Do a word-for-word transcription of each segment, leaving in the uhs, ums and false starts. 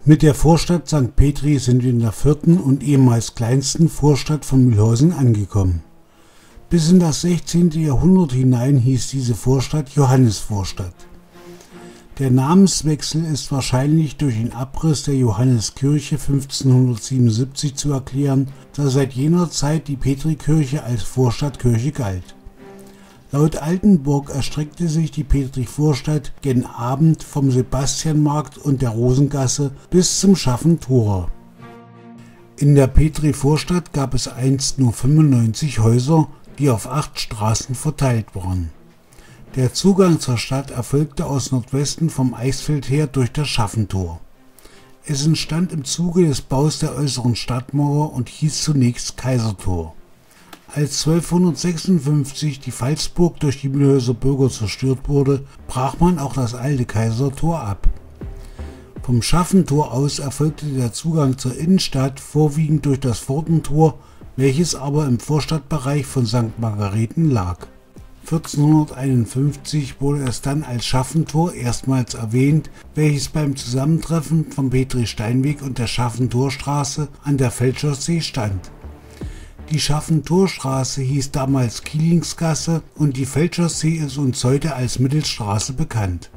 Mit der Vorstadt Sankt Petri sind wir in der vierten und ehemals kleinsten Vorstadt von Mühlhausen angekommen. Bis in das sechzehnte. Jahrhundert hinein hieß diese Vorstadt Johannisvorstadt. Der Namenswechsel ist wahrscheinlich durch den Abriss der Johanneskirche fünfzehnhundertsiebenundsiebzig zu erklären, da seit jener Zeit die Petrikirche als Vorstadtkirche galt. Laut Altenburg erstreckte sich die Petri-Vorstadt gen Abend vom Sebastianmarkt und der Rosengasse bis zum Schaffentorer. In der Petri-Vorstadt gab es einst nur fünfundneunzig Häuser, die auf acht Straßen verteilt waren. Der Zugang zur Stadt erfolgte aus Nordwesten vom Eichsfeld her durch das Schaffentor. Es entstand im Zuge des Baus der äußeren Stadtmauer und hieß zunächst Kaisertor. Als zwölfhundertsechsundfünfzig die Pfalzburg durch die Mühlhäuser Bürger zerstört wurde, brach man auch das alte Kaisertor ab. Vom Schaffentor aus erfolgte der Zugang zur Innenstadt vorwiegend durch das Pfortentor, welches aber im Vorstadtbereich von Sankt Margareten lag. vierzehnhunderteinundfünfzig wurde es dann als Schaffentor erstmals erwähnt, welches beim Zusammentreffen vom Petri-Steinweg und der Schaffentorstraße an der Feldchaussee stand. Die Schaffentorstraße hieß damals Kielingsgasse und die Feldchaussee ist uns heute als Mittelstraße bekannt.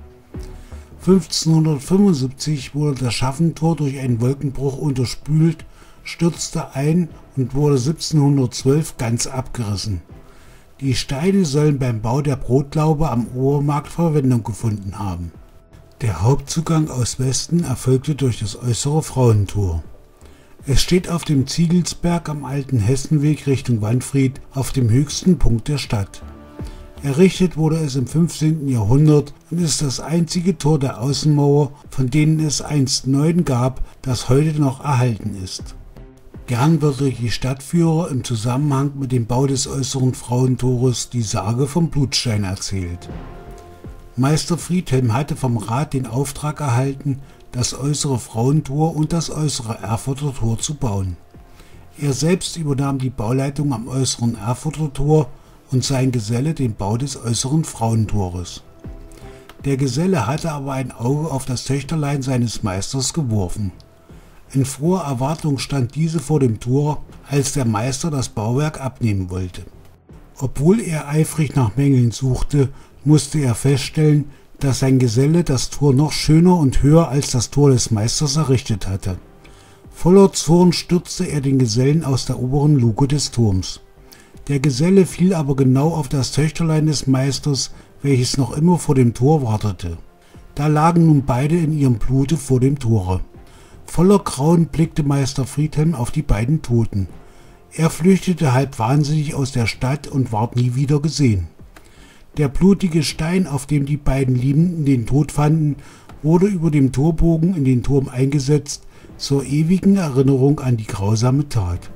fünfzehnhundertfünfundsiebzig wurde das Schaffentor durch einen Wolkenbruch unterspült, stürzte ein und wurde siebzehnhundertzwölf ganz abgerissen. Die Steine sollen beim Bau der Brotlaube am Obermarkt Verwendung gefunden haben. Der Hauptzugang aus Westen erfolgte durch das äußere Frauentor. Es steht auf dem Ziegelsberg am alten Hessenweg Richtung Wanfried auf dem höchsten Punkt der Stadt. Errichtet wurde es im fünfzehnten. Jahrhundert und ist das einzige Tor der Außenmauer, von denen es einst neun gab, das heute noch erhalten ist. Gern wird durch die Stadtführer im Zusammenhang mit dem Bau des äußeren Frauentores die Sage vom Blutstein erzählt. Meister Friedhelm hatte vom Rat den Auftrag erhalten, das äußere Frauentor und das äußere Erfurter Tor zu bauen. Er selbst übernahm die Bauleitung am äußeren Erfurter Tor und sein Geselle den Bau des äußeren Frauentores. Der Geselle hatte aber ein Auge auf das Töchterlein seines Meisters geworfen. In froher Erwartung stand diese vor dem Tor, als der Meister das Bauwerk abnehmen wollte. Obwohl er eifrig nach Mängeln suchte, musste er feststellen, dass sein Geselle das Tor noch schöner und höher als das Tor des Meisters errichtet hatte. Voller Zorn stürzte er den Gesellen aus der oberen Luke des Turms. Der Geselle fiel aber genau auf das Töchterlein des Meisters, welches noch immer vor dem Tor wartete. Da lagen nun beide in ihrem Blute vor dem Tore. Voller Grauen blickte Meister Friedhelm auf die beiden Toten. Er flüchtete halb wahnsinnig aus der Stadt und ward nie wieder gesehen. Der blutige Stein, auf dem die beiden Liebenden den Tod fanden, wurde über dem Torbogen in den Turm eingesetzt, zur ewigen Erinnerung an die grausame Tat.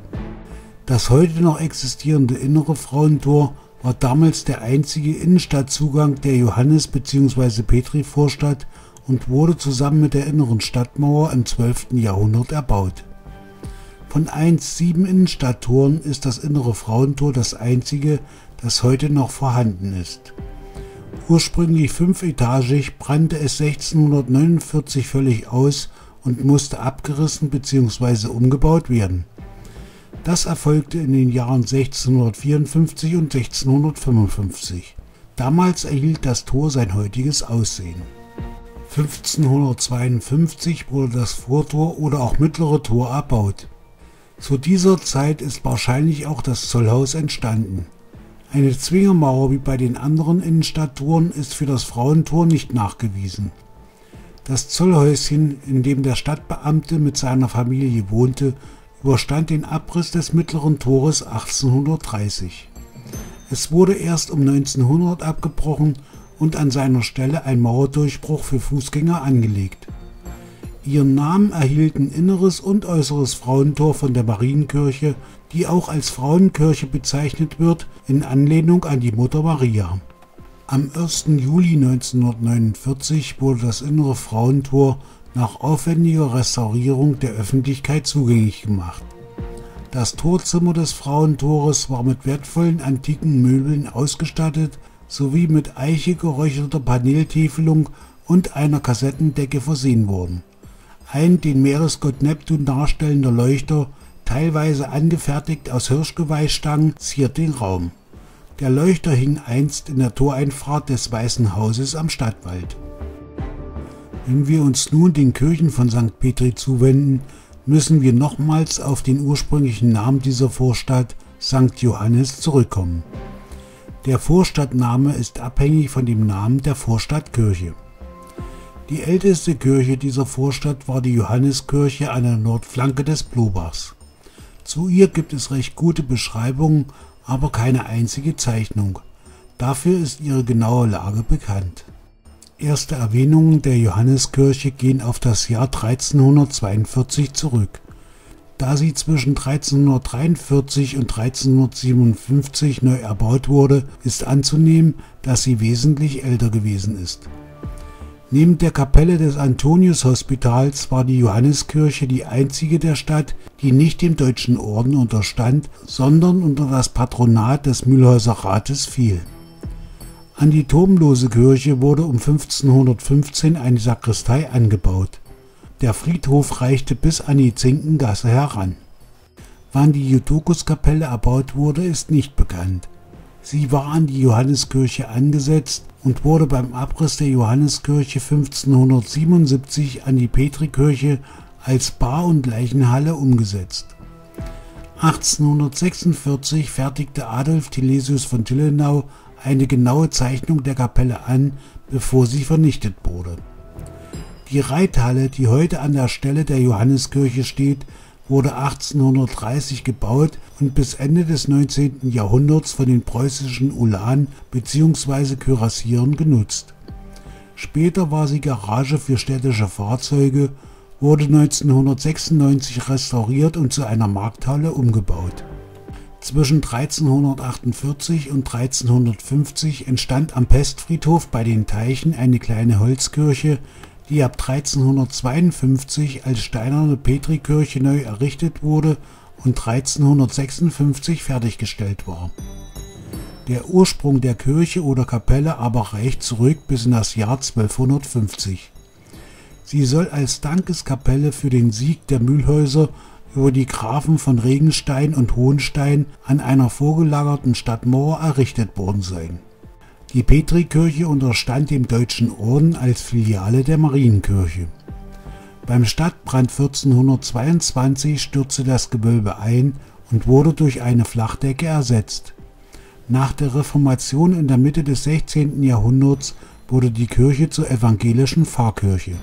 Das heute noch existierende innere Frauentor war damals der einzige Innenstadtzugang der Johannes- bzw. Petri-Vorstadt und wurde zusammen mit der inneren Stadtmauer im zwölften. Jahrhundert erbaut. Von einst sieben Innenstadttoren ist das innere Frauentor das einzige, das heute noch vorhanden ist. Ursprünglich fünfetagig brannte es sechzehnhundertneunundvierzig völlig aus und musste abgerissen bzw. umgebaut werden. Das erfolgte in den Jahren sechzehnhundertvierundfünfzig und sechzehnhundertfünfundfünfzig. Damals erhielt das Tor sein heutiges Aussehen. fünfzehnhundertzweiundfünfzig wurde das Vortor oder auch mittlere Tor erbaut. Zu dieser Zeit ist wahrscheinlich auch das Zollhaus entstanden. Eine Zwingermauer wie bei den anderen Innenstadttoren ist für das Frauentor nicht nachgewiesen. Das Zollhäuschen, in dem der Stadtbeamte mit seiner Familie wohnte, überstand den Abriss des mittleren Tores achtzehnhundertdreißig. Es wurde erst um neunzehnhundert abgebrochen und an seiner Stelle ein Mauerdurchbruch für Fußgänger angelegt. Ihren Namen erhielten inneres und äußeres Frauentor von der Marienkirche, die auch als Frauenkirche bezeichnet wird, in Anlehnung an die Mutter Maria. Am ersten Juli neunzehnhundertneunundvierzig wurde das innere Frauentor nach aufwendiger Restaurierung der Öffentlichkeit zugänglich gemacht. Das Torzimmer des Frauentores war mit wertvollen antiken Möbeln ausgestattet sowie mit Eiche geräucherter Paneeltäfelung und einer Kassettendecke versehen worden. Ein den Meeresgott Neptun darstellender Leuchter, teilweise angefertigt aus Hirschgeweihstangen, ziert den Raum. Der Leuchter hing einst in der Toreinfahrt des Weißen Hauses am Stadtwald. Wenn wir uns nun den Kirchen von Sankt Petri zuwenden, müssen wir nochmals auf den ursprünglichen Namen dieser Vorstadt, Sankt Johannes, zurückkommen. Der Vorstadtname ist abhängig von dem Namen der Vorstadtkirche. Die älteste Kirche dieser Vorstadt war die Johanneskirche an der Nordflanke des Blobachs. Zu ihr gibt es recht gute Beschreibungen, aber keine einzige Zeichnung. Dafür ist ihre genaue Lage bekannt. Erste Erwähnungen der Johanneskirche gehen auf das Jahr dreizehnhundertzweiundvierzig zurück. Da sie zwischen dreizehnhundertdreiundvierzig und dreizehnhundertsiebenundfünfzig neu erbaut wurde, ist anzunehmen, dass sie wesentlich älter gewesen ist. Neben der Kapelle des Antonius-Hospitals war die Johanneskirche die einzige der Stadt, die nicht dem Deutschen Orden unterstand, sondern unter das Patronat des Mülhäuser Rates fiel. An die turmlose Kirche wurde um fünfzehnhundertfünfzehn eine Sakristei angebaut. Der Friedhof reichte bis an die Zinkengasse heran. Wann die Jodokuskapelle erbaut wurde, ist nicht bekannt. Sie war an die Johanneskirche angesetzt und wurde beim Abriss der Johanneskirche fünfzehnhundertsiebenundsiebzig an die Petrikirche als Bar- und Leichenhalle umgesetzt. achtzehnhundertsechsundvierzig fertigte Adolf Tilesius von Tillenau eine genaue Zeichnung der Kapelle an, bevor sie vernichtet wurde. Die Reithalle, die heute an der Stelle der Johanneskirche steht, wurde achtzehnhundertdreißig gebaut und bis Ende des neunzehnten Jahrhunderts von den preußischen Ulanen bzw. Kürassieren genutzt. Später war sie Garage für städtische Fahrzeuge, wurde neunzehnhundertsechsundneunzig restauriert und zu einer Markthalle umgebaut. Zwischen dreizehnhundertachtundvierzig und dreizehnhundertfünfzig entstand am Pestfriedhof bei den Teichen eine kleine Holzkirche, die ab dreizehnhundertzweiundfünfzig als steinerne Petrikirche neu errichtet wurde und dreizehnhundertsechsundfünfzig fertiggestellt war. Der Ursprung der Kirche oder Kapelle aber reicht zurück bis in das Jahr zwölfhundertfünfzig. Sie soll als Dankeskapelle für den Sieg der Mülhäuser über die Grafen von Regenstein und Hohenstein an einer vorgelagerten Stadtmauer errichtet worden sein. Die Petrikirche unterstand dem Deutschen Orden als Filiale der Marienkirche. Beim Stadtbrand vierzehnhundertzweiundzwanzig stürzte das Gewölbe ein und wurde durch eine Flachdecke ersetzt. Nach der Reformation in der Mitte des sechzehnten Jahrhunderts wurde die Kirche zur evangelischen Pfarrkirche.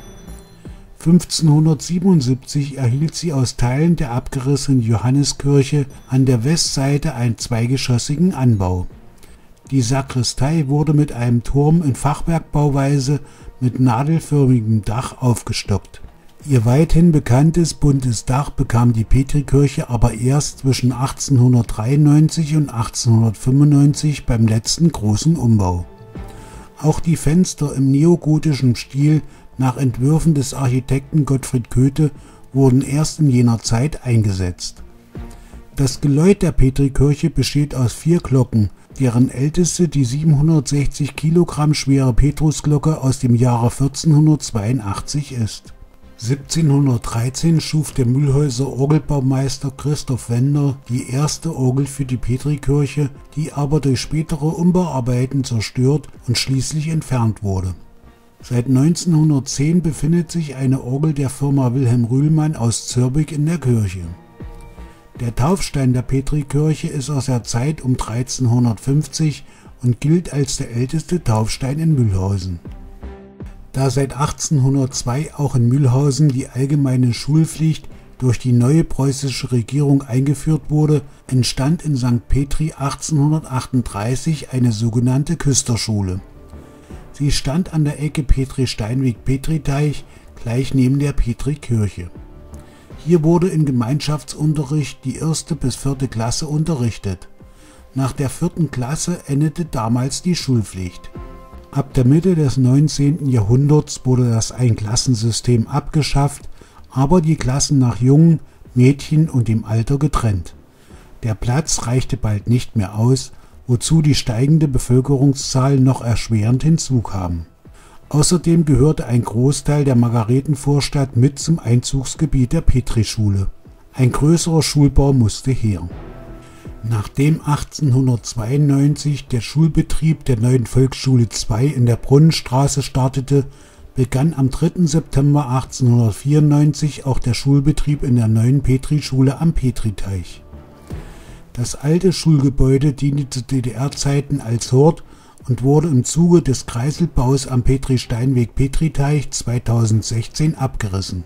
fünfzehnhundertsiebenundsiebzig erhielt sie aus Teilen der abgerissenen Johanneskirche an der Westseite einen zweigeschossigen Anbau. Die Sakristei wurde mit einem Turm in Fachwerkbauweise mit nadelförmigem Dach aufgestockt. Ihr weithin bekanntes buntes Dach bekam die Petrikirche aber erst zwischen achtzehnhundertdreiundneunzig und achtzehnhundertfünfundneunzig beim letzten großen Umbau. Auch die Fenster im neogotischen Stil nach Entwürfen des Architekten Gottfried Köthe wurden erst in jener Zeit eingesetzt. Das Geläut der Petrikirche besteht aus vier Glocken, deren älteste die siebenhundertsechzig Kilogramm schwere Petrusglocke aus dem Jahre vierzehnhundertzweiundachtzig ist. siebzehnhundertdreizehn schuf der Mülhäuser Orgelbaumeister Christoph Wender die erste Orgel für die Petrikirche, die aber durch spätere Umbauarbeiten zerstört und schließlich entfernt wurde. Seit neunzehnhundertzehn befindet sich eine Orgel der Firma Wilhelm Rühlmann aus Zürbich in der Kirche. Der Taufstein der Petrikirche ist aus der Zeit um dreizehnhundertfünfzig und gilt als der älteste Taufstein in Mülhausen. Da seit achtzehnhundertzwei auch in Mülhausen die allgemeine Schulpflicht durch die neue preußische Regierung eingeführt wurde, entstand in Sankt Petri achtzehnhundertachtunddreißig eine sogenannte Küsterschule. Sie stand an der Ecke Petri-Steinweg-Petri-Teich, gleich neben der Petrikirche. Hier wurde im Gemeinschaftsunterricht die erste bis vierte Klasse unterrichtet. Nach der vierten Klasse endete damals die Schulpflicht. Ab der Mitte des neunzehnten Jahrhunderts wurde das Einklassensystem abgeschafft, aber die Klassen nach Jungen, Mädchen und dem Alter getrennt. Der Platz reichte bald nicht mehr aus, wozu die steigende Bevölkerungszahl noch erschwerend hinzukam. Außerdem gehörte ein Großteil der Margaretenvorstadt mit zum Einzugsgebiet der Petrischule. Ein größerer Schulbau musste her. Nachdem achtzehnhundertzweiundneunzig der Schulbetrieb der neuen Volksschule zwei in der Brunnenstraße startete, begann am dritten September achtzehnhundertvierundneunzig auch der Schulbetrieb in der neuen Petrischule am Petriteich. Das alte Schulgebäude diente zu D D R-Zeiten als Hort und wurde im Zuge des Kreiselbaus am Petri-Steinweg-Petriteich zweitausendsechzehn abgerissen.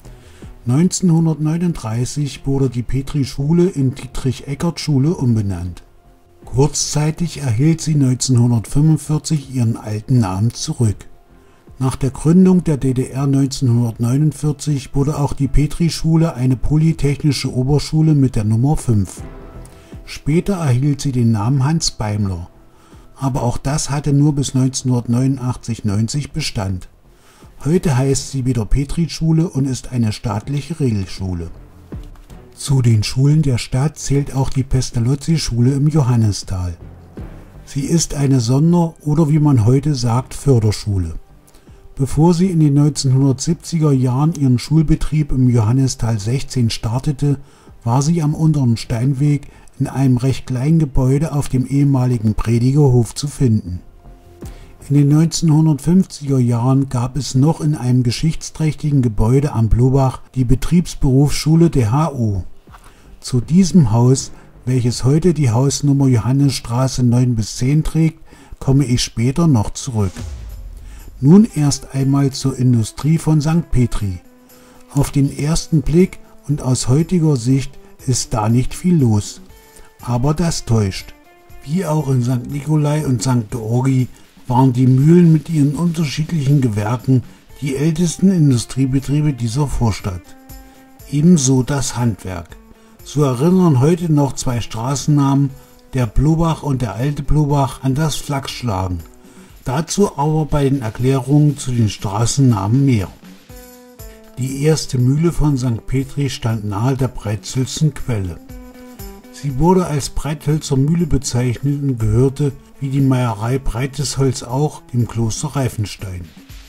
neunzehnhundertneununddreißig wurde die Petrischule in Dietrich-Eckert-Schule umbenannt. Kurzzeitig erhielt sie neunzehnhundertfünfundvierzig ihren alten Namen zurück. Nach der Gründung der D D R neunzehnhundertneunundvierzig wurde auch die Petrischule eine polytechnische Oberschule mit der Nummer fünf. Später erhielt sie den Namen Hans Beimler, aber auch das hatte nur bis neunzehnhundertneunundachtzig neunzig Bestand. Heute heißt sie wieder Petrischule und ist eine staatliche Regelschule. Zu den Schulen der Stadt zählt auch die Pestalozzi-Schule im Johannisthal. Sie ist eine Sonder- oder wie man heute sagt, Förderschule. Bevor sie in den neunzehnhundertsiebziger Jahren ihren Schulbetrieb im Johannisthal sechzehn startete, war sie am Unteren Steinweg in einem recht kleinen Gebäude auf dem ehemaligen Predigerhof zu finden. In den neunzehnhundertfünfziger Jahren gab es noch in einem geschichtsträchtigen Gebäude am Blobach die Betriebsberufsschule der H O. Zu diesem Haus, welches heute die Hausnummer Johannisstraße neun bis zehn trägt, komme ich später noch zurück. Nun erst einmal zur Industrie von Sankt Petri. Auf den ersten Blick und aus heutiger Sicht ist da nicht viel los. Aber das täuscht. Wie auch in Sankt Nikolai und Sankt Georgi waren die Mühlen mit ihren unterschiedlichen Gewerken die ältesten Industriebetriebe dieser Vorstadt. Ebenso das Handwerk. So erinnern heute noch zwei Straßennamen, der Blobach und der alte Blobach, an das Flachsschlagen. Dazu aber bei den Erklärungen zu den Straßennamen mehr. Die erste Mühle von Sankt Petri stand nahe der Breizhülsen Quelle. Sie wurde als Breithölzer Mühle bezeichnet und gehörte, wie die Meierei Breites Holz auch, dem Kloster Reifenstein.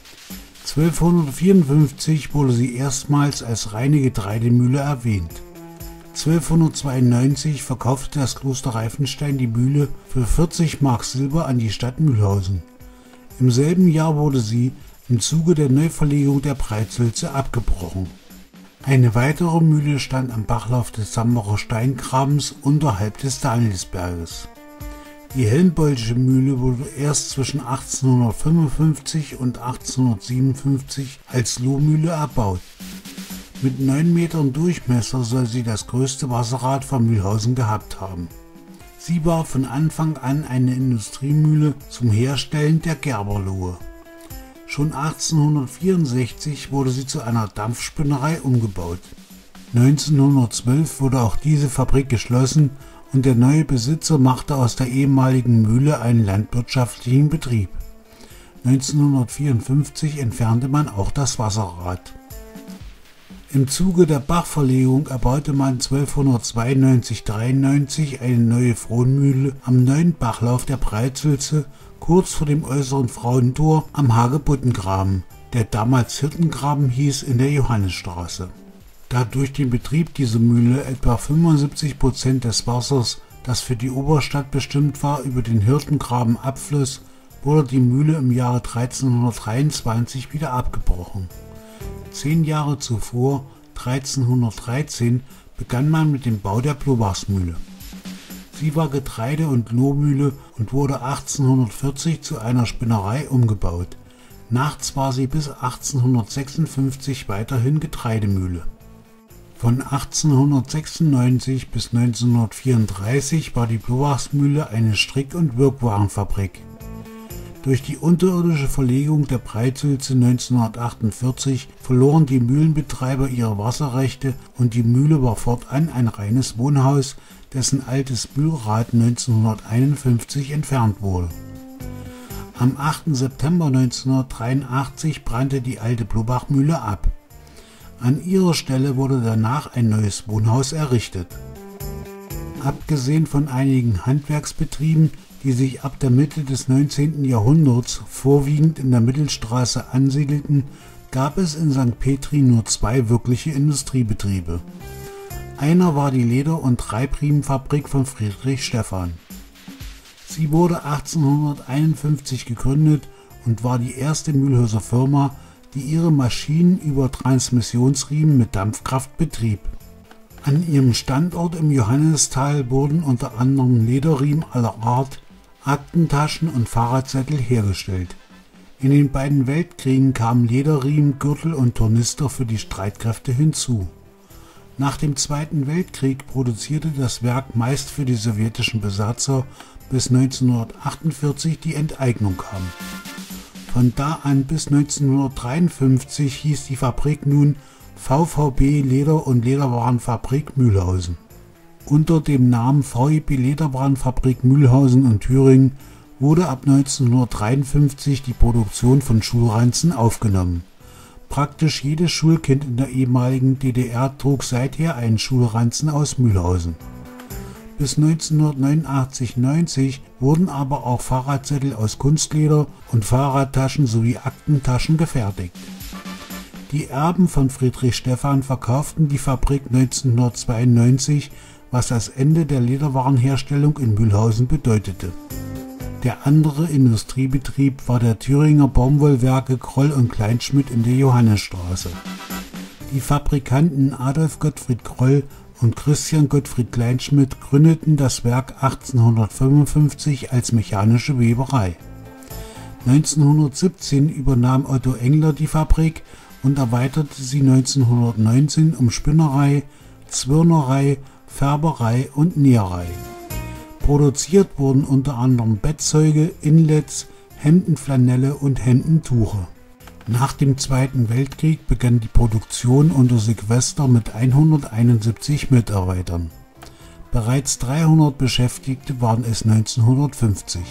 zwölfhundertvierundfünfzig wurde sie erstmals als reine Getreidemühle erwähnt. zwölfhundertzweiundneunzig verkaufte das Kloster Reifenstein die Mühle für vierzig Mark Silber an die Stadt Mühlhausen. Im selben Jahr wurde sie im Zuge der Neuverlegung der Breizhülse abgebrochen. Eine weitere Mühle stand am Bachlauf des Sambacher Steingrabens unterhalb des Danielsberges. Die Helmbeutsche Mühle wurde erst zwischen achtzehnhundertfünfundfünfzig und achtzehnhundertsiebenundfünfzig als Lohmühle erbaut. Mit neun Metern Durchmesser soll sie das größte Wasserrad von Mühlhausen gehabt haben. Sie war von Anfang an eine Industriemühle zum Herstellen der Gerberlohe. Schon achtzehnhundertvierundsechzig wurde sie zu einer Dampfspinnerei umgebaut. neunzehnhundertzwölf wurde auch diese Fabrik geschlossen und der neue Besitzer machte aus der ehemaligen Mühle einen landwirtschaftlichen Betrieb. neunzehnhundertvierundfünfzig entfernte man auch das Wasserrad. Im Zuge der Bachverlegung erbaute man zwölfhundertzweiundneunzig dreiundneunzig eine neue Fronmühle am neuen Bachlauf der Breizhülse, kurz vor dem äußeren Frauentor am Hagebuttengraben, der damals Hirtengraben hieß, in der Johannisstraße. Da durch den Betrieb dieser Mühle etwa fünfundsiebzig Prozent des Wassers, das für die Oberstadt bestimmt war, über den Hirtengraben abfloss, wurde die Mühle im Jahre dreizehnhundertdreiundzwanzig wieder abgebrochen. Zehn Jahre zuvor, dreizehnhundertdreizehn, begann man mit dem Bau der Blobachsmühle. Sie war Getreide- und Lohmühle und wurde achtzehnhundertvierzig zu einer Spinnerei umgebaut. Nachts war sie bis achtzehnhundertsechsundfünfzig weiterhin Getreidemühle. Von achtzehnhundertsechsundneunzig bis neunzehnhundertvierunddreißig war die Blobachsmühle eine Strick- und Wirkwarenfabrik. Durch die unterirdische Verlegung der Breizhülse neunzehnhundertachtundvierzig verloren die Mühlenbetreiber ihre Wasserrechte und die Mühle war fortan ein reines Wohnhaus, dessen altes Mühlrad neunzehnhunderteinundfünfzig entfernt wurde. Am achten September neunzehnhundertdreiundachtzig brannte die alte Blobachmühle ab. An ihrer Stelle wurde danach ein neues Wohnhaus errichtet. Abgesehen von einigen Handwerksbetrieben die sich ab der Mitte des neunzehnten Jahrhunderts vorwiegend in der Mittelstraße ansiedelten, gab es in Sankt Petri nur zwei wirkliche Industriebetriebe. Einer war die Leder- und Reibriemenfabrik von Friedrich Stephan. Sie wurde achtzehnhunderteinundfünfzig gegründet und war die erste Mülhauser Firma, die ihre Maschinen über Transmissionsriemen mit Dampfkraft betrieb. An ihrem Standort im Johannistal wurden unter anderem Lederriemen aller Art, Aktentaschen und Fahrradsättel hergestellt. In den beiden Weltkriegen kamen Lederriemen, Gürtel und Tornister für die Streitkräfte hinzu. Nach dem Zweiten Weltkrieg produzierte das Werk meist für die sowjetischen Besatzer, bis neunzehnhundertachtundvierzig die Enteignung kam. Von da an bis neunzehnhundertdreiundfünfzig hieß die Fabrik nun V V B Leder- und Lederwarenfabrik Mülhausen. Unter dem Namen V E B Lederwarenfabrik Mülhausen in Thüringen wurde ab neunzehnhundertdreiundfünfzig die Produktion von Schulranzen aufgenommen. Praktisch jedes Schulkind in der ehemaligen D D R trug seither einen Schulranzen aus Mülhausen. Bis neunzehnhundertneunundachtzig neunzig wurden aber auch Fahrradsättel aus Kunstleder und Fahrradtaschen sowie Aktentaschen gefertigt. Die Erben von Friedrich Stephan verkauften die Fabrik neunzehnhundertzweiundneunzig, was das Ende der Lederwarenherstellung in Mülhausen bedeutete. Der andere Industriebetrieb war der Thüringer Baumwollwerke Kroll und Kleinschmidt in der Johannisstraße. Die Fabrikanten Adolf Gottfried Kroll und Christian Gottfried Kleinschmidt gründeten das Werk achtzehnhundertfünfundfünfzig als mechanische Weberei. neunzehnhundertsiebzehn übernahm Otto Engler die Fabrik und erweiterte sie neunzehnhundertneunzehn um Spinnerei, Zwirnerei, Färberei und Näherei. Produziert wurden unter anderem Bettzeuge, Inlets, Hemdenflanelle und Hemdentuche. Nach dem Zweiten Weltkrieg begann die Produktion unter Sequester mit hunderteinundsiebzig Mitarbeitern. Bereits dreihundert Beschäftigte waren es neunzehnhundertfünfzig.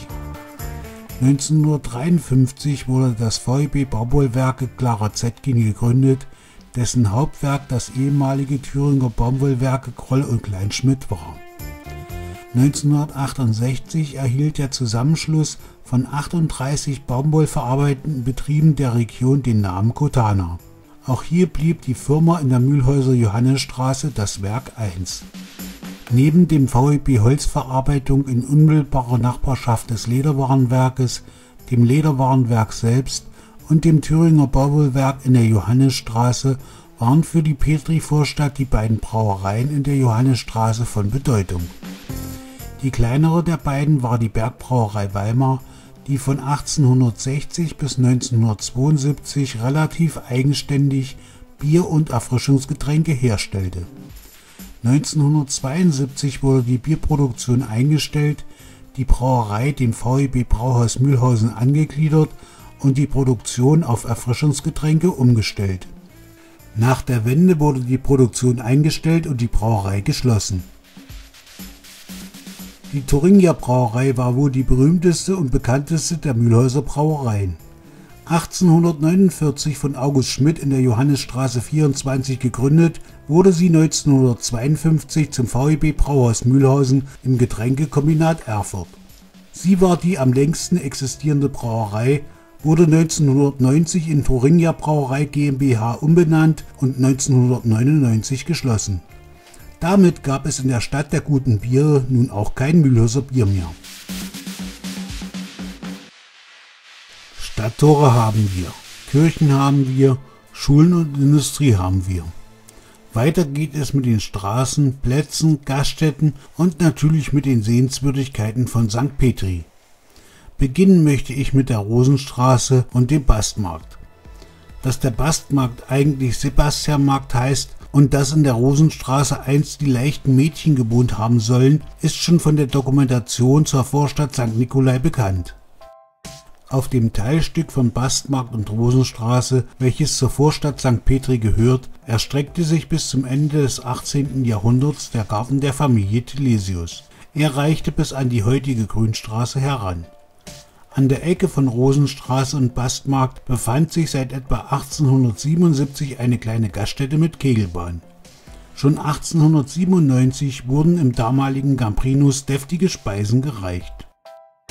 neunzehnhundertdreiundfünfzig wurde das V E B Baumwollwerke Clara Zetkin gegründet, dessen Hauptwerk das ehemalige Thüringer Baumwollwerke Kroll und Kleinschmidt war. neunzehnhundertachtundsechzig erhielt der Zusammenschluss von achtunddreißig baumwollverarbeitenden Betrieben der Region den Namen Kotana. Auch hier blieb die Firma in der Mülhauser Johannisstraße das Werk eins. Neben dem V E B Holzverarbeitung in unmittelbarer Nachbarschaft des Lederwarenwerkes, dem Lederwarenwerk selbst und dem Thüringer Baumwollwerk in der Johannisstraße waren für die Petri-Vorstadt die beiden Brauereien in der Johannisstraße von Bedeutung. Die kleinere der beiden war die Bergbrauerei Weimar, die von achtzehnhundertsechzig bis neunzehnhundertzweiundsiebzig relativ eigenständig Bier und Erfrischungsgetränke herstellte. neunzehnhundertzweiundsiebzig wurde die Bierproduktion eingestellt, die Brauerei dem V E B Brauhaus Mülhausen angegliedert und die Produktion auf Erfrischungsgetränke umgestellt. Nach der Wende wurde die Produktion eingestellt und die Brauerei geschlossen. Die Thuringia Brauerei war wohl die berühmteste und bekannteste der Mülhauser Brauereien. achtzehnhundertneunundvierzig von August Schmidt in der Johannisstraße vierundzwanzig gegründet, wurde sie neunzehnhundertzweiundfünfzig zum V E B Brauhaus Mülhausen im Getränkekombinat Erfurt. Sie war die am längsten existierende Brauerei, wurde neunzehnhundertneunzig in Thuringia Brauerei GmbH umbenannt und neunzehnhundertneunundneunzig geschlossen. Damit gab es in der Stadt der guten Biere nun auch kein Mülhauser Bier mehr. Stadttore haben wir, Kirchen haben wir, Schulen und Industrie haben wir. Weiter geht es mit den Straßen, Plätzen, Gaststätten und natürlich mit den Sehenswürdigkeiten von Sankt Petri. Beginnen möchte ich mit der Rosenstraße und dem Bastmarkt. Dass der Bastmarkt eigentlich Sebastianmarkt heißt und dass in der Rosenstraße einst die leichten Mädchen gewohnt haben sollen, ist schon von der Dokumentation zur Vorstadt Sankt Nikolai bekannt. Auf dem Teilstück von Bastmarkt und Rosenstraße, welches zur Vorstadt Sankt Petri gehört, erstreckte sich bis zum Ende des achtzehnten Jahrhunderts der Garten der Familie Tilesius. Er reichte bis an die heutige Grünstraße heran. An der Ecke von Rosenstraße und Bastmarkt befand sich seit etwa achtzehnhundertsiebenundsiebzig eine kleine Gaststätte mit Kegelbahn. Schon achtzehnhundertsiebenundneunzig wurden im damaligen Gambrinus deftige Speisen gereicht.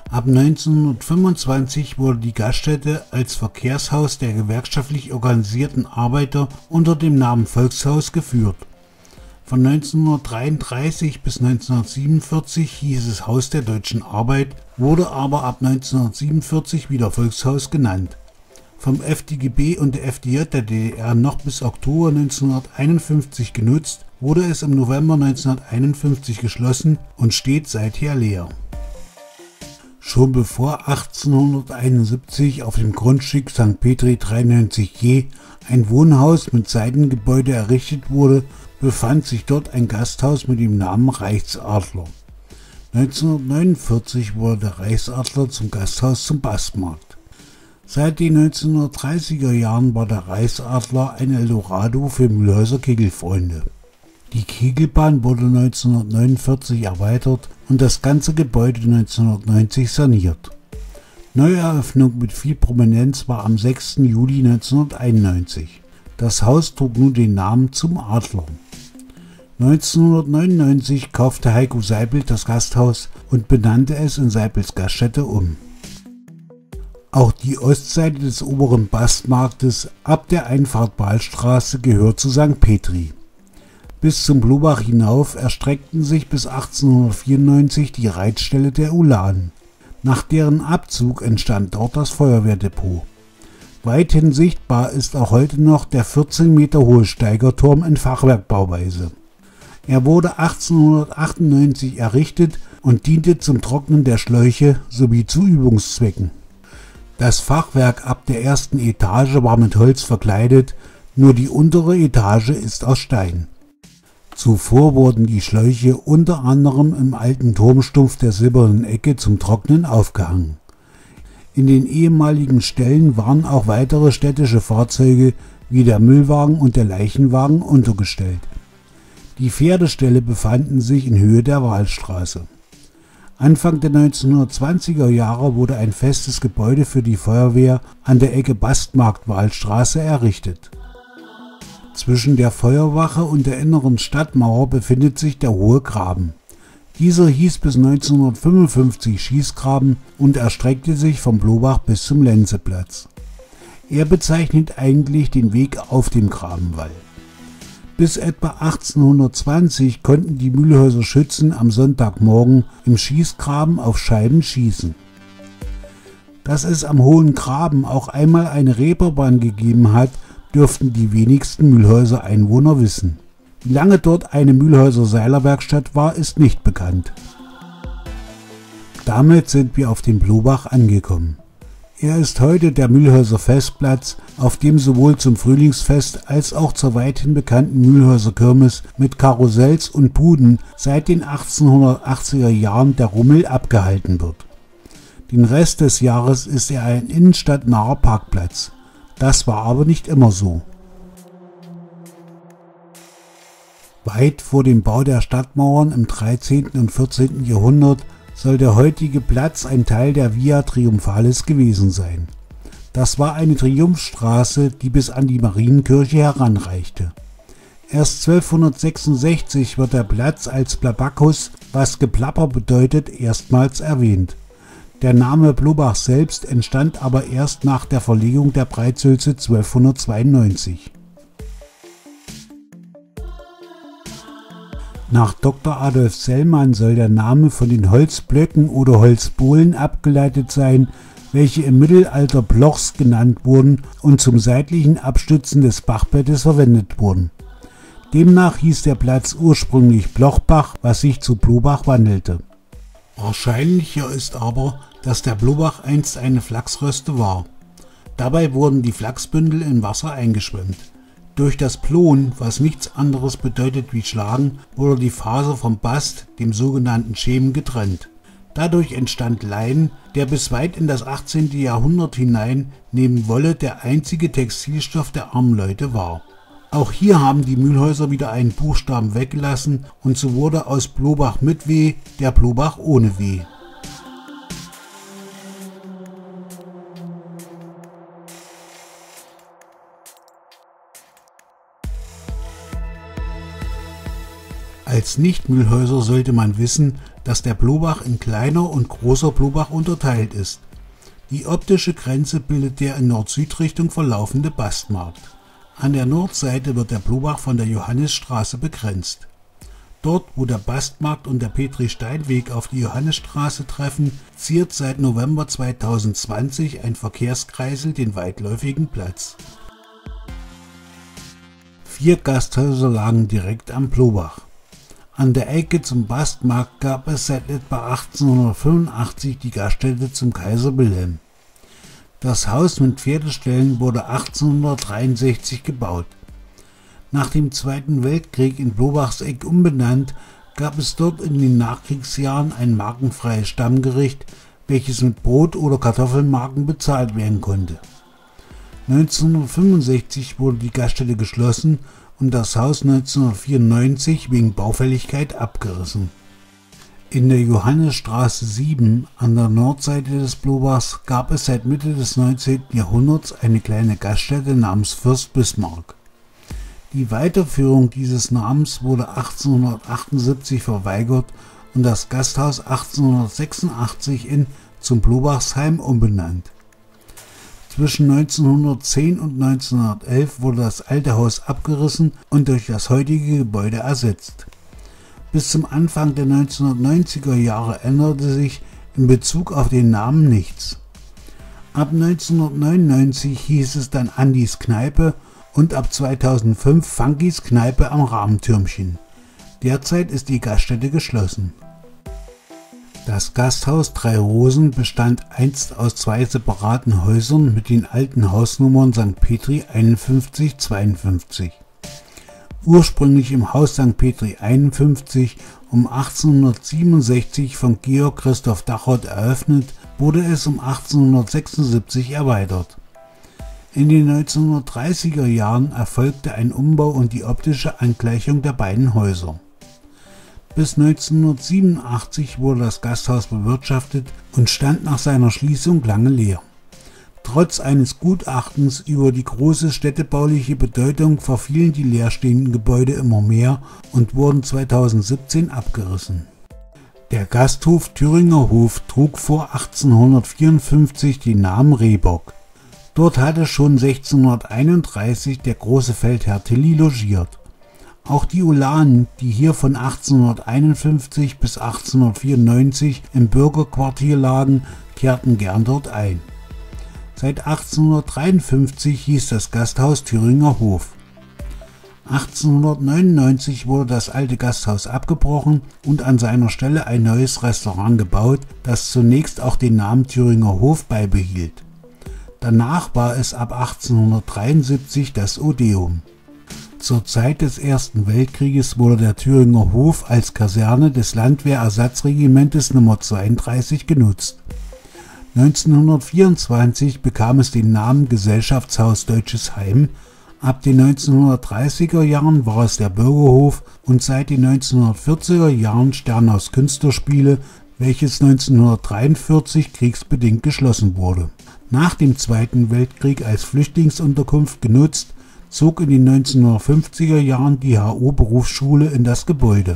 Ab neunzehnhundertfünfundzwanzig wurde die Gaststätte als Verkehrshaus der gewerkschaftlich organisierten Arbeiter unter dem Namen Volkshaus geführt. Von neunzehnhundertdreiunddreißig bis neunzehnhundertsiebenundvierzig hieß es Haus der Deutschen Arbeit, wurde aber ab neunzehnhundertsiebenundvierzig wieder Volkshaus genannt. Vom F D G B und der F D J der D D R noch bis Oktober neunzehnhunderteinundfünfzig genutzt, wurde es im November neunzehnhunderteinundfünfzig geschlossen und steht seither leer. Schon bevor achtzehnhunderteinundsiebzig auf dem Grundstück Sankt Petri dreiundneunzig G ein Wohnhaus mit Seitengebäude errichtet wurde, befand sich dort ein Gasthaus mit dem Namen Reichsadler. neunzehnhundertneunundvierzig wurde der Reichsadler zum Gasthaus zum Bastmarkt. Seit den neunzehnhundertdreißiger Jahren war der Reichsadler ein Eldorado für Mülhäuser Kegelfreunde. Die Kegelbahn wurde neunzehnhundertneunundvierzig erweitert und das ganze Gebäude neunzehnhundertneunzig saniert. Neueröffnung mit viel Prominenz war am sechsten Juli neunzehnhunderteinundneunzig. Das Haus trug nun den Namen Zum Adler. neunzehnhundertneunundneunzig kaufte Heiko Seipelt das Gasthaus und benannte es in Seipelts Gaststätte um. Auch die Ostseite des oberen Bastmarktes ab der Einfahrt Wahlstraße gehört zu Sankt Petri. Bis zum Blobach hinauf erstreckten sich bis achtzehnhundertvierundneunzig die Reitställe der Ulanen. Nach deren Abzug entstand dort das Feuerwehrdepot. Weithin sichtbar ist auch heute noch der vierzehn Meter hohe Steigerturm in Fachwerkbauweise. Er wurde achtzehnhundertachtundneunzig errichtet und diente zum Trocknen der Schläuche sowie zu Übungszwecken. Das Fachwerk ab der ersten Etage war mit Holz verkleidet, nur die untere Etage ist aus Stein. Zuvor wurden die Schläuche unter anderem im alten Turmstumpf der Silbernen Ecke zum Trocknen aufgehangen. In den ehemaligen Ställen waren auch weitere städtische Fahrzeuge wie der Müllwagen und der Leichenwagen untergestellt. Die Pferdeställe befanden sich in Höhe der Wahlstraße. Anfang der neunzehnhundertzwanziger Jahre wurde ein festes Gebäude für die Feuerwehr an der Ecke Bastmarkt-Wahlstraße errichtet. Zwischen der Feuerwache und der inneren Stadtmauer befindet sich der Hohe Graben. Dieser hieß bis neunzehnhundertfünfundfünfzig Schießgraben und erstreckte sich vom Blobach bis zum Lenzeplatz. Er bezeichnet eigentlich den Weg auf dem Grabenwall. Bis etwa achtzehnhundertzwanzig konnten die Mülhäuser Schützen am Sonntagmorgen im Schießgraben auf Scheiben schießen. Dass es am Hohen Graben auch einmal eine Reeperbahn gegeben hat, dürften die wenigsten Mülhäuser Einwohner wissen. Wie lange dort eine Mülhäuser Seilerwerkstatt war, ist nicht bekannt. Damit sind wir auf dem Blobach angekommen. Er ist heute der Mülhäuser Festplatz, auf dem sowohl zum Frühlingsfest als auch zur weithin bekannten Mülhäuser Kirmes mit Karussells und Buden seit den achtzehnhundertachtziger Jahren der Rummel abgehalten wird. Den Rest des Jahres ist er ein innenstadtnaher Parkplatz. Das war aber nicht immer so. Weit vor dem Bau der Stadtmauern im dreizehnten und vierzehnten Jahrhundert soll der heutige Platz ein Teil der Via Triumphalis gewesen sein. Das war eine Triumphstraße, die bis an die Marienkirche heranreichte. Erst zwölfhundertsechsundsechzig wird der Platz als Blabacchus, was Geplapper bedeutet, erstmals erwähnt. Der Name Blobach selbst entstand aber erst nach der Verlegung der Breitsülze zwölfhundertzweiundneunzig. Nach Doktor Adolf Sellmann soll der Name von den Holzblöcken oder Holzbohlen abgeleitet sein, welche im Mittelalter Blochs genannt wurden und zum seitlichen Abstützen des Bachbettes verwendet wurden. Demnach hieß der Platz ursprünglich Blochbach, was sich zu Blobach wandelte. Wahrscheinlicher ist aber, dass der Blobach einst eine Flachsröste war. Dabei wurden die Flachsbündel in Wasser eingeschwemmt. Durch das Plohen, was nichts anderes bedeutet wie Schlagen, wurde die Faser vom Bast, dem sogenannten Schemen, getrennt. Dadurch entstand Lein, der bis weit in das achtzehnte Jahrhundert hinein neben Wolle der einzige Textilstoff der armen Leute war. Auch hier haben die Mülhäuser wieder einen Buchstaben weggelassen und so wurde aus Blobach mit W der Blobach ohne W. Als Nicht-Mülhäuser sollte man wissen, dass der Blobach in Kleiner und Großer Blobach unterteilt ist. Die optische Grenze bildet der in Nord-Süd-Richtung verlaufende Bastmarkt. An der Nordseite wird der Blobach von der Johannisstraße begrenzt. Dort, wo der Bastmarkt und der Petri-Stein-Weg auf die Johannisstraße treffen, ziert seit November zweitausendzwanzig ein Verkehrskreisel den weitläufigen Platz. Vier Gasthäuser lagen direkt am Blobach. An der Ecke zum Bastmarkt gab es seit etwa achtzehnhundertfünfundachtzig die Gaststätte zum Kaiser Wilhelm. Das Haus mit Pferdeställen wurde achtzehnhundertdreiundsechzig gebaut. Nach dem Zweiten Weltkrieg in Blobachseck umbenannt, gab es dort in den Nachkriegsjahren ein markenfreies Stammgericht, welches mit Brot- oder Kartoffelmarken bezahlt werden konnte. neunzehnhundertfünfundsechzig wurde die Gaststätte geschlossen und das Haus neunzehnhundertvierundneunzig wegen Baufälligkeit abgerissen. In der Johannisstraße sieben an der Nordseite des Blobachs gab es seit Mitte des neunzehnten Jahrhunderts eine kleine Gaststätte namens Fürst Bismarck. Die Weiterführung dieses Namens wurde achtzehnhundertachtundsiebzig verweigert und das Gasthaus achtzehnhundertsechsundachtzig in zum Blobachsheim umbenannt. Zwischen neunzehnhundertzehn und neunzehnhundertelf wurde das alte Haus abgerissen und durch das heutige Gebäude ersetzt. Bis zum Anfang der neunzehnhundertneunziger Jahre änderte sich in Bezug auf den Namen nichts. Ab neunzehnhundertneunundneunzig hieß es dann Andis Kneipe und ab zweitausendfünf Funkys Kneipe am Rahmentürmchen. Derzeit ist die Gaststätte geschlossen. Das Gasthaus Drei Rosen bestand einst aus zwei separaten Häusern mit den alten Hausnummern Sankt Petri einundfünfzig zweiundfünfzig. Ursprünglich im Haus Sankt Petri einundfünfzig um achtzehnhundertsiebenundsechzig von Georg Christoph Dachert eröffnet, wurde es um achtzehnhundertsechsundsiebzig erweitert. In den neunzehnhundertdreißiger Jahren erfolgte ein Umbau und die optische Angleichung der beiden Häuser. Bis neunzehnhundertsiebenundachtzig wurde das Gasthaus bewirtschaftet und stand nach seiner Schließung lange leer. Trotz eines Gutachtens über die große städtebauliche Bedeutung verfielen die leerstehenden Gebäude immer mehr und wurden zweitausendsiebzehn abgerissen. Der Gasthof Thüringer Hof trug vor achtzehnhundertvierundfünfzig den Namen Rehbock. Dort hatte schon sechzehnhunderteinunddreißig der große Feldherr Tilly logiert. Auch die Ulanen, die hier von achtzehnhunderteinundfünfzig bis achtzehnhundertvierundneunzig im Bürgerquartier lagen, kehrten gern dort ein. Seit achtzehnhundertdreiundfünfzig hieß das Gasthaus Thüringer Hof. achtzehnhundertneunundneunzig wurde das alte Gasthaus abgebrochen und an seiner Stelle ein neues Restaurant gebaut, das zunächst auch den Namen Thüringer Hof beibehielt. Danach war es ab achtzehnhundertdreiundsiebzig das Odeum. Zur Zeit des Ersten Weltkrieges wurde der Thüringer Hof als Kaserne des Landwehrersatzregimentes Nummer zweiunddreißig genutzt. neunzehnhundertvierundzwanzig bekam es den Namen Gesellschaftshaus Deutsches Heim, ab den neunzehnhundertdreißiger Jahren war es der Bürgerhof und seit den neunzehnhundertvierziger Jahren Sternhaus Künstlerspiele, welches neunzehnhundertdreiundvierzig kriegsbedingt geschlossen wurde. Nach dem Zweiten Weltkrieg als Flüchtlingsunterkunft genutzt, zog in den neunzehnhundertfünfziger Jahren die H O-Berufsschule in das Gebäude.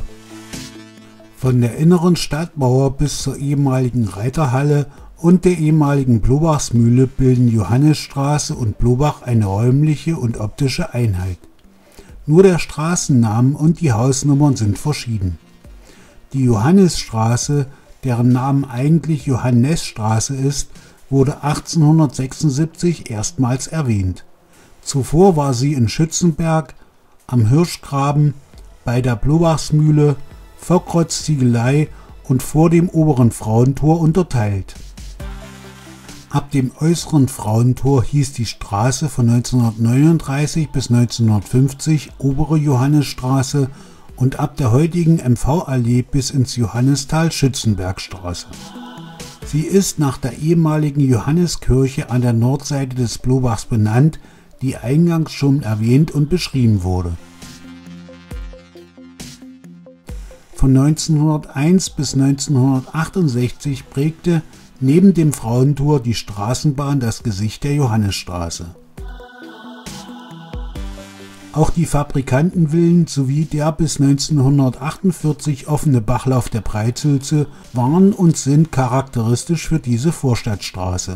Von der inneren Stadtmauer bis zur ehemaligen Reiterhalle und der ehemaligen Blobachsmühle bilden Johannisstraße und Blobach eine räumliche und optische Einheit. Nur der Straßennamen und die Hausnummern sind verschieden. Die Johannisstraße, deren Name eigentlich Johannesstraße ist, wurde achtzehnhundertsechsundsiebzig erstmals erwähnt. Zuvor war sie in Schützenberg, am Hirschgraben, bei der Blobachsmühle, Fockrotz Ziegelei und vor dem oberen Frauentor unterteilt. Ab dem äußeren Frauentor hieß die Straße von neunzehnhundertneununddreißig bis neunzehnhundertfünfzig Obere Johannisstraße und ab der heutigen M V-Allee bis ins Johannistal Schützenbergstraße. Sie ist nach der ehemaligen Johanniskirche an der Nordseite des Blobachs benannt, die eingangs schon erwähnt und beschrieben wurde. Von neunzehnhunderteins bis neunzehnhundertachtundsechzig prägte neben dem Frauentor die Straßenbahn das Gesicht der Johannisstraße. Auch die Fabrikantenvillen sowie der bis neunzehnhundertachtundvierzig offene Bachlauf der Breizülze waren und sind charakteristisch für diese Vorstadtstraße.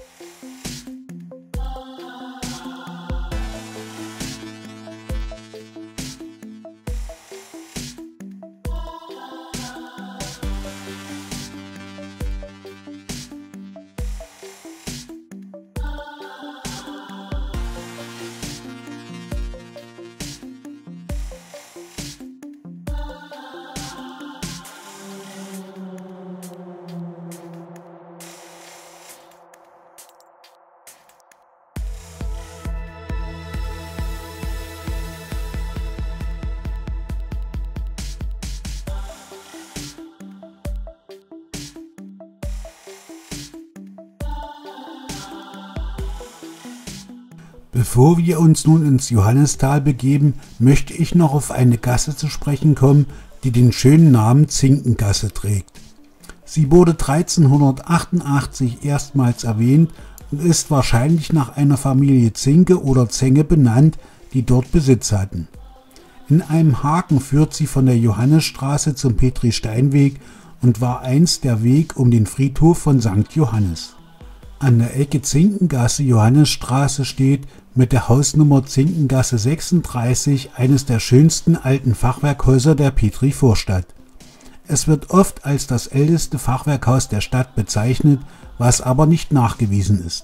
Bevor wir uns nun ins Johannistal begeben, möchte ich noch auf eine Gasse zu sprechen kommen, die den schönen Namen Zinkengasse trägt. Sie wurde dreizehnhundertachtundachtzig erstmals erwähnt und ist wahrscheinlich nach einer Familie Zinke oder Zenge benannt, die dort Besitz hatten. In einem Haken führt sie von der Johannisstraße zum Petri-Stein-Weg und war einst der Weg um den Friedhof von Sankt Johannes. An der Ecke Zinkengasse-Johannisstraße steht mit der Hausnummer Zinkengasse sechsunddreißig eines der schönsten alten Fachwerkhäuser der Petri-Vorstadt. Es wird oft als das älteste Fachwerkhaus der Stadt bezeichnet, was aber nicht nachgewiesen ist.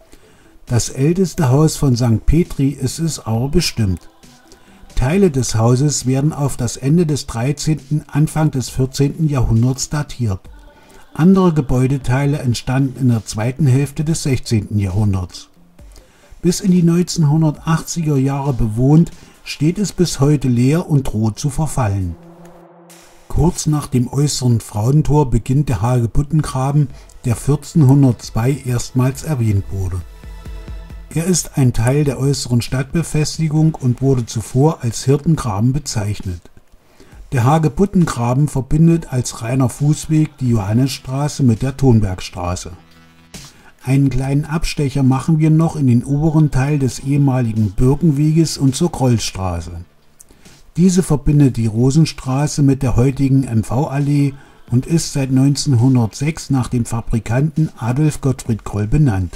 Das älteste Haus von Sankt Petri ist es aber bestimmt. Teile des Hauses werden auf das Ende des dreizehnten, Anfang des vierzehnten Jahrhunderts datiert. Andere Gebäudeteile entstanden in der zweiten Hälfte des sechzehnten Jahrhunderts. Bis in die neunzehnhundertachtziger Jahre bewohnt, steht es bis heute leer und droht zu verfallen. Kurz nach dem äußeren Frauentor beginnt der Hagebuttengraben, der vierzehnhundertzwei erstmals erwähnt wurde. Er ist ein Teil der äußeren Stadtbefestigung und wurde zuvor als Hirtengraben bezeichnet. Der Hagebuttengraben verbindet als reiner Fußweg die Johannisstraße mit der Thonbergstraße. Einen kleinen Abstecher machen wir noch in den oberen Teil des ehemaligen Birkenweges und zur Krollstraße. Diese verbindet die Rosenstraße mit der heutigen M V-Allee und ist seit neunzehnhundertsechs nach dem Fabrikanten Adolf Gottfried Kroll benannt.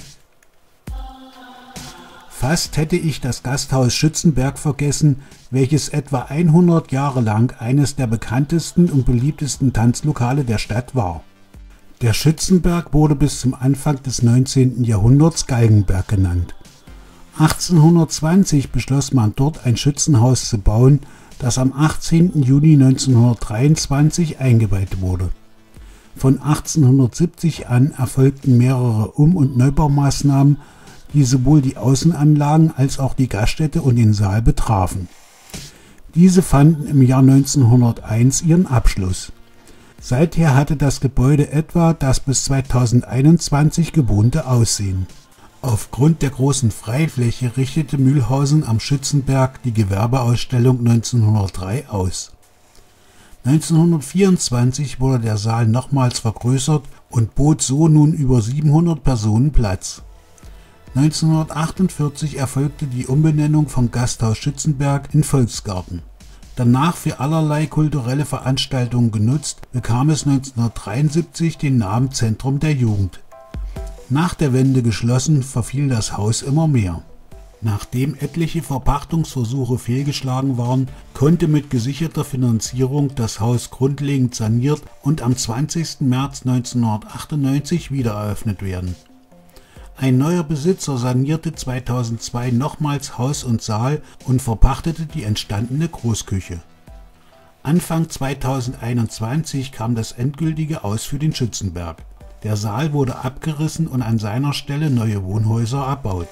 Fast hätte ich das Gasthaus Schützenberg vergessen, welches etwa hundert Jahre lang eines der bekanntesten und beliebtesten Tanzlokale der Stadt war. Der Schützenberg wurde bis zum Anfang des neunzehnten Jahrhunderts Galgenberg genannt. achtzehnhundertzwanzig beschloss man dort ein Schützenhaus zu bauen, das am achtzehnten Juni neunzehnhundertdreiundzwanzig eingeweiht wurde. Von achtzehnhundertsiebzig an erfolgten mehrere Um- und Neubaumaßnahmen, die sowohl die Außenanlagen als auch die Gaststätte und den Saal betrafen. Diese fanden im Jahr neunzehnhunderteins ihren Abschluss. Seither hatte das Gebäude etwa das bis zweitausendeinundzwanzig bewohnte Aussehen. Aufgrund der großen Freifläche richtete Mühlhausen am Schützenberg die Gewerbeausstellung neunzehnhundertdrei aus. neunzehnhundertvierundzwanzig wurde der Saal nochmals vergrößert und bot so nun über siebenhundert Personen Platz. neunzehnhundertachtundvierzig erfolgte die Umbenennung vom Gasthaus Schützenberg in Volksgarten. Danach für allerlei kulturelle Veranstaltungen genutzt, bekam es neunzehnhundertdreiundsiebzig den Namen Zentrum der Jugend. Nach der Wende geschlossen, verfiel das Haus immer mehr. Nachdem etliche Verpachtungsversuche fehlgeschlagen waren, konnte mit gesicherter Finanzierung das Haus grundlegend saniert und am zwanzigsten März neunzehnhundertachtundneunzig wieder eröffnet werden. Ein neuer Besitzer sanierte zweitausendzwei nochmals Haus und Saal und verpachtete die entstandene Großküche. Anfang zweitausendeinundzwanzig kam das endgültige Aus für den Schützenberg. Der Saal wurde abgerissen und an seiner Stelle neue Wohnhäuser erbaut.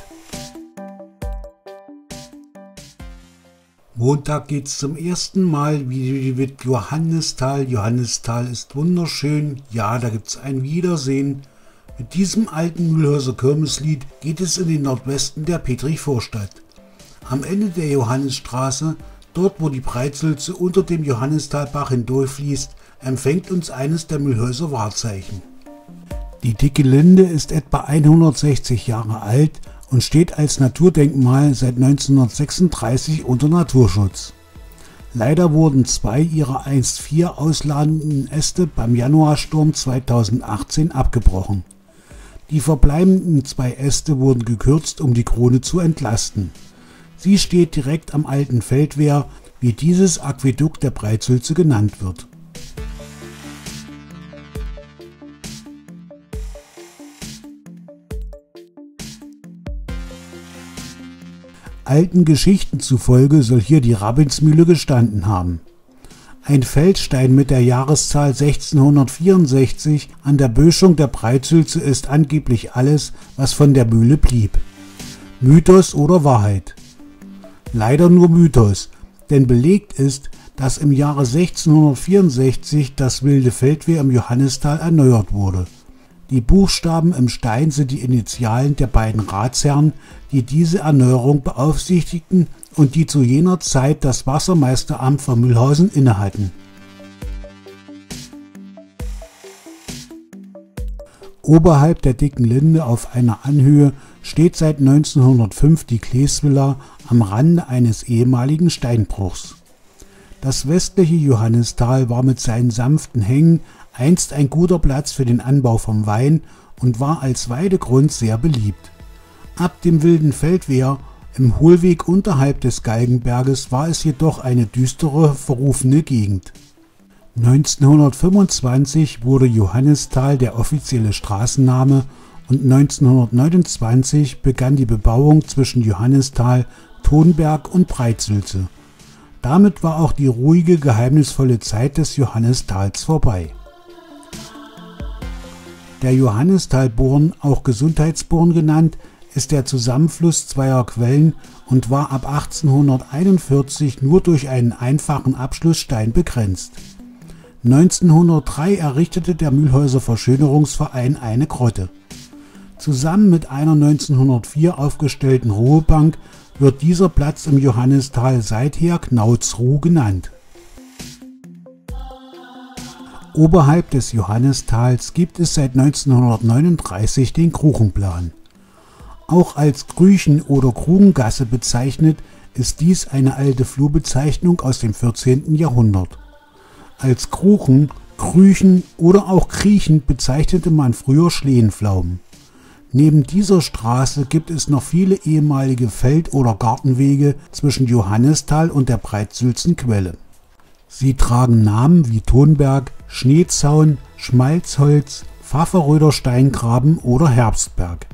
Montag geht's zum ersten Mal wieder mit Johannistal. Johannistal ist wunderschön. Ja, da gibt's ein Wiedersehen. Mit diesem alten Mühlhäuser Kirmeslied geht es in den Nordwesten der Petri-Vorstadt. Am Ende der Johannisstraße, dort wo die Breizülze unter dem Johannistalbach hindurchfließt, empfängt uns eines der Mühlhäuser Wahrzeichen. Die dicke Linde ist etwa hundertsechzig Jahre alt und steht als Naturdenkmal seit neunzehnhundertsechsunddreißig unter Naturschutz. Leider wurden zwei ihrer einst vier ausladenden Äste beim Januarsturm zweitausendachtzehn abgebrochen. Die verbleibenden zwei Äste wurden gekürzt, um die Krone zu entlasten. Sie steht direkt am alten Feldwehr, wie dieses Aquädukt der Breitsülze genannt wird. Alten Geschichten zufolge soll hier die Rabbinsmühle gestanden haben. Ein Feldstein mit der Jahreszahl sechzehnhundertvierundsechzig an der Böschung der Breitsülze ist angeblich alles, was von der Mühle blieb. Mythos oder Wahrheit? Leider nur Mythos, denn belegt ist, dass im Jahre sechzehnhundertvierundsechzig das wilde Feldwehr im Johannistal erneuert wurde. Die Buchstaben im Stein sind die Initialen der beiden Ratsherren, die diese Erneuerung beaufsichtigten und die zu jener Zeit das Wassermeisteramt von Mühlhausen innehatten. Oberhalb der Dicken Linde auf einer Anhöhe steht seit neunzehnhundertfünf die Kleesvilla am Rande eines ehemaligen Steinbruchs. Das westliche Johannistal war mit seinen sanften Hängen einst ein guter Platz für den Anbau von Wein und war als Weidegrund sehr beliebt. Ab dem wilden Feldwehr im Hohlweg unterhalb des Galgenberges war es jedoch eine düstere, verrufene Gegend. neunzehnhundertfünfundzwanzig wurde Johannistal der offizielle Straßenname und neunzehnhundertneunundzwanzig begann die Bebauung zwischen Johannistal, Tonberg und Breitsülze. Damit war auch die ruhige, geheimnisvolle Zeit des Johannistals vorbei. Der Johannistalborn, auch Gesundheitsborn genannt, ist der Zusammenfluss zweier Quellen und war ab achtzehnhunderteinundvierzig nur durch einen einfachen Abschlussstein begrenzt. neunzehnhundertdrei errichtete der Mühlhäuser Verschönerungsverein eine Grotte. Zusammen mit einer neunzehnhundertvier aufgestellten Ruhebank wird dieser Platz im Johannistal seither Knauzruh genannt. Oberhalb des Johannistals gibt es seit neunzehnhundertneununddreißig den Kruchenplan. Auch als Krüchen- oder Krugengasse bezeichnet, ist dies eine alte Flurbezeichnung aus dem vierzehnten Jahrhundert. Als Kruchen, Krüchen oder auch Kriechen bezeichnete man früher Schlehenpflaumen. Neben dieser Straße gibt es noch viele ehemalige Feld- oder Gartenwege zwischen Johannistal und der Breitsülzenquelle. Sie tragen Namen wie Tonberg, Schneezaun, Schmalzholz, Pfafferröder Steingraben oder Herbstberg.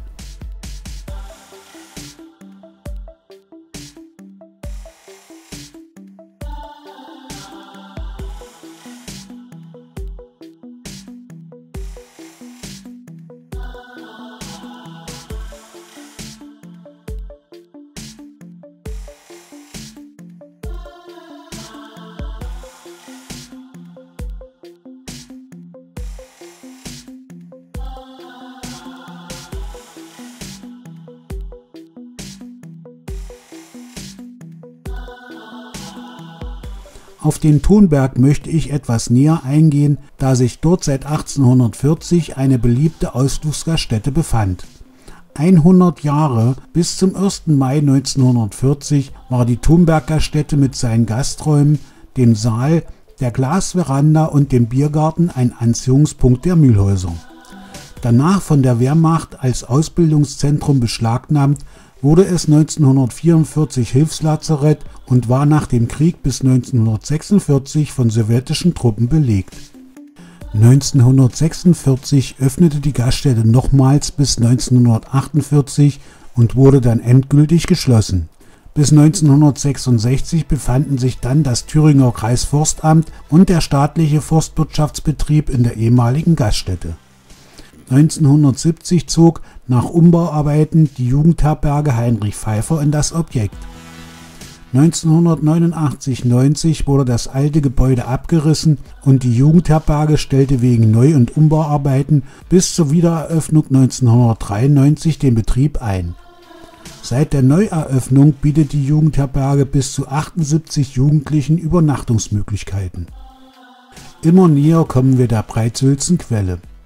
Auf den Tonberg möchte ich etwas näher eingehen, da sich dort seit achtzehnhundertvierzig eine beliebte Ausflugsgaststätte befand. hundert Jahre bis zum ersten Mai neunzehnhundertvierzig war die Tonberg-Gaststätte mit seinen Gasträumen, dem Saal, der Glasveranda und dem Biergarten ein Anziehungspunkt der Mühlhäuser. Danach von der Wehrmacht als Ausbildungszentrum beschlagnahmt, wurde es neunzehnhundertvierundvierzig Hilfslazarett und war nach dem Krieg bis neunzehnhundertsechsundvierzig von sowjetischen Truppen belegt. neunzehnhundertsechsundvierzig öffnete die Gaststätte nochmals bis neunzehnhundertachtundvierzig und wurde dann endgültig geschlossen. Bis neunzehnhundertsechsundsechzig befanden sich dann das Thüringer Kreisforstamt und der staatliche Forstwirtschaftsbetrieb in der ehemaligen Gaststätte. neunzehnhundertsiebzig zog nach Umbauarbeiten die Jugendherberge Heinrich Pfeiffer in das Objekt. neunzehnhundertneunundachtzig neunzig wurde das alte Gebäude abgerissen und die Jugendherberge stellte wegen Neu- und Umbauarbeiten bis zur Wiedereröffnung neunzehnhundertdreiundneunzig den Betrieb ein. Seit der Neueröffnung bietet die Jugendherberge bis zu achtundsiebzig Jugendlichen Übernachtungsmöglichkeiten. Immer näher kommen wir der Breitsülzenquelle.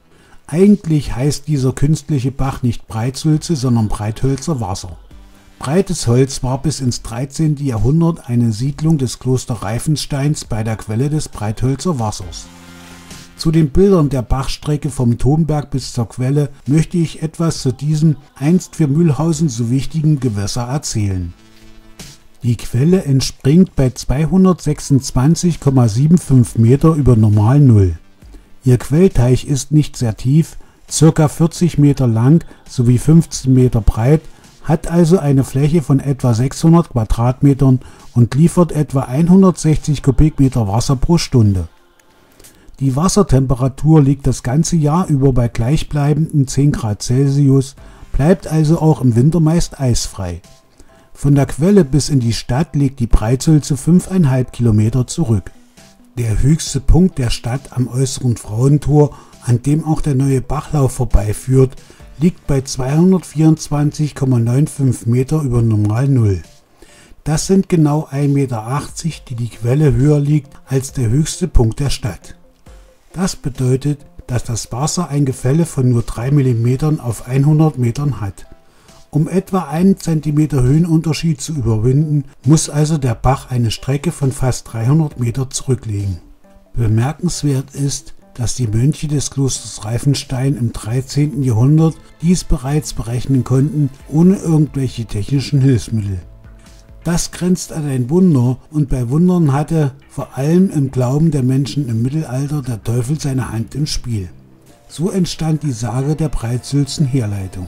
Eigentlich heißt dieser künstliche Bach nicht Breitsülze, sondern Breithölzer Wasser. Breitesholz war bis ins dreizehnte Jahrhundert eine Siedlung des Kloster Reifensteins bei der Quelle des Breithölzer Wassers. Zu den Bildern der Bachstrecke vom Tomberg bis zur Quelle möchte ich etwas zu diesem einst für Mülhausen so wichtigen Gewässer erzählen. Die Quelle entspringt bei zweihundertsechsundzwanzig Komma fünfundsiebzig Meter über Normalnull. Ihr Quellteich ist nicht sehr tief, ca. vierzig Meter lang sowie fünfzehn Meter breit, hat also eine Fläche von etwa sechshundert Quadratmetern und liefert etwa hundertsechzig Kubikmeter Wasser pro Stunde. Die Wassertemperatur liegt das ganze Jahr über bei gleichbleibenden zehn Grad Celsius, bleibt also auch im Winter meist eisfrei. Von der Quelle bis in die Stadt liegt die Breitsülze fünf Komma fünf Kilometer zurück. Der höchste Punkt der Stadt am äußeren Frauentor, an dem auch der neue Bachlauf vorbeiführt, liegt bei zweihundertvierundzwanzig Komma fünfundneunzig Meter über Normalnull. Das sind genau ein Meter achtzig, die die Quelle höher liegt als der höchste Punkt der Stadt. Das bedeutet, dass das Wasser ein Gefälle von nur drei Millimeter auf hundert Metern hat. Um etwa einen Zentimeter Höhenunterschied zu überwinden, muss also der Bach eine Strecke von fast dreihundert Meter zurücklegen. Bemerkenswert ist, dass die Mönche des Klosters Reifenstein im dreizehnten Jahrhundert dies bereits berechnen konnten, ohne irgendwelche technischen Hilfsmittel. Das grenzt an ein Wunder, und bei Wundern hatte vor allem im Glauben der Menschen im Mittelalter der Teufel seine Hand im Spiel. So entstand die Sage der Breitsülzen-Herleitung.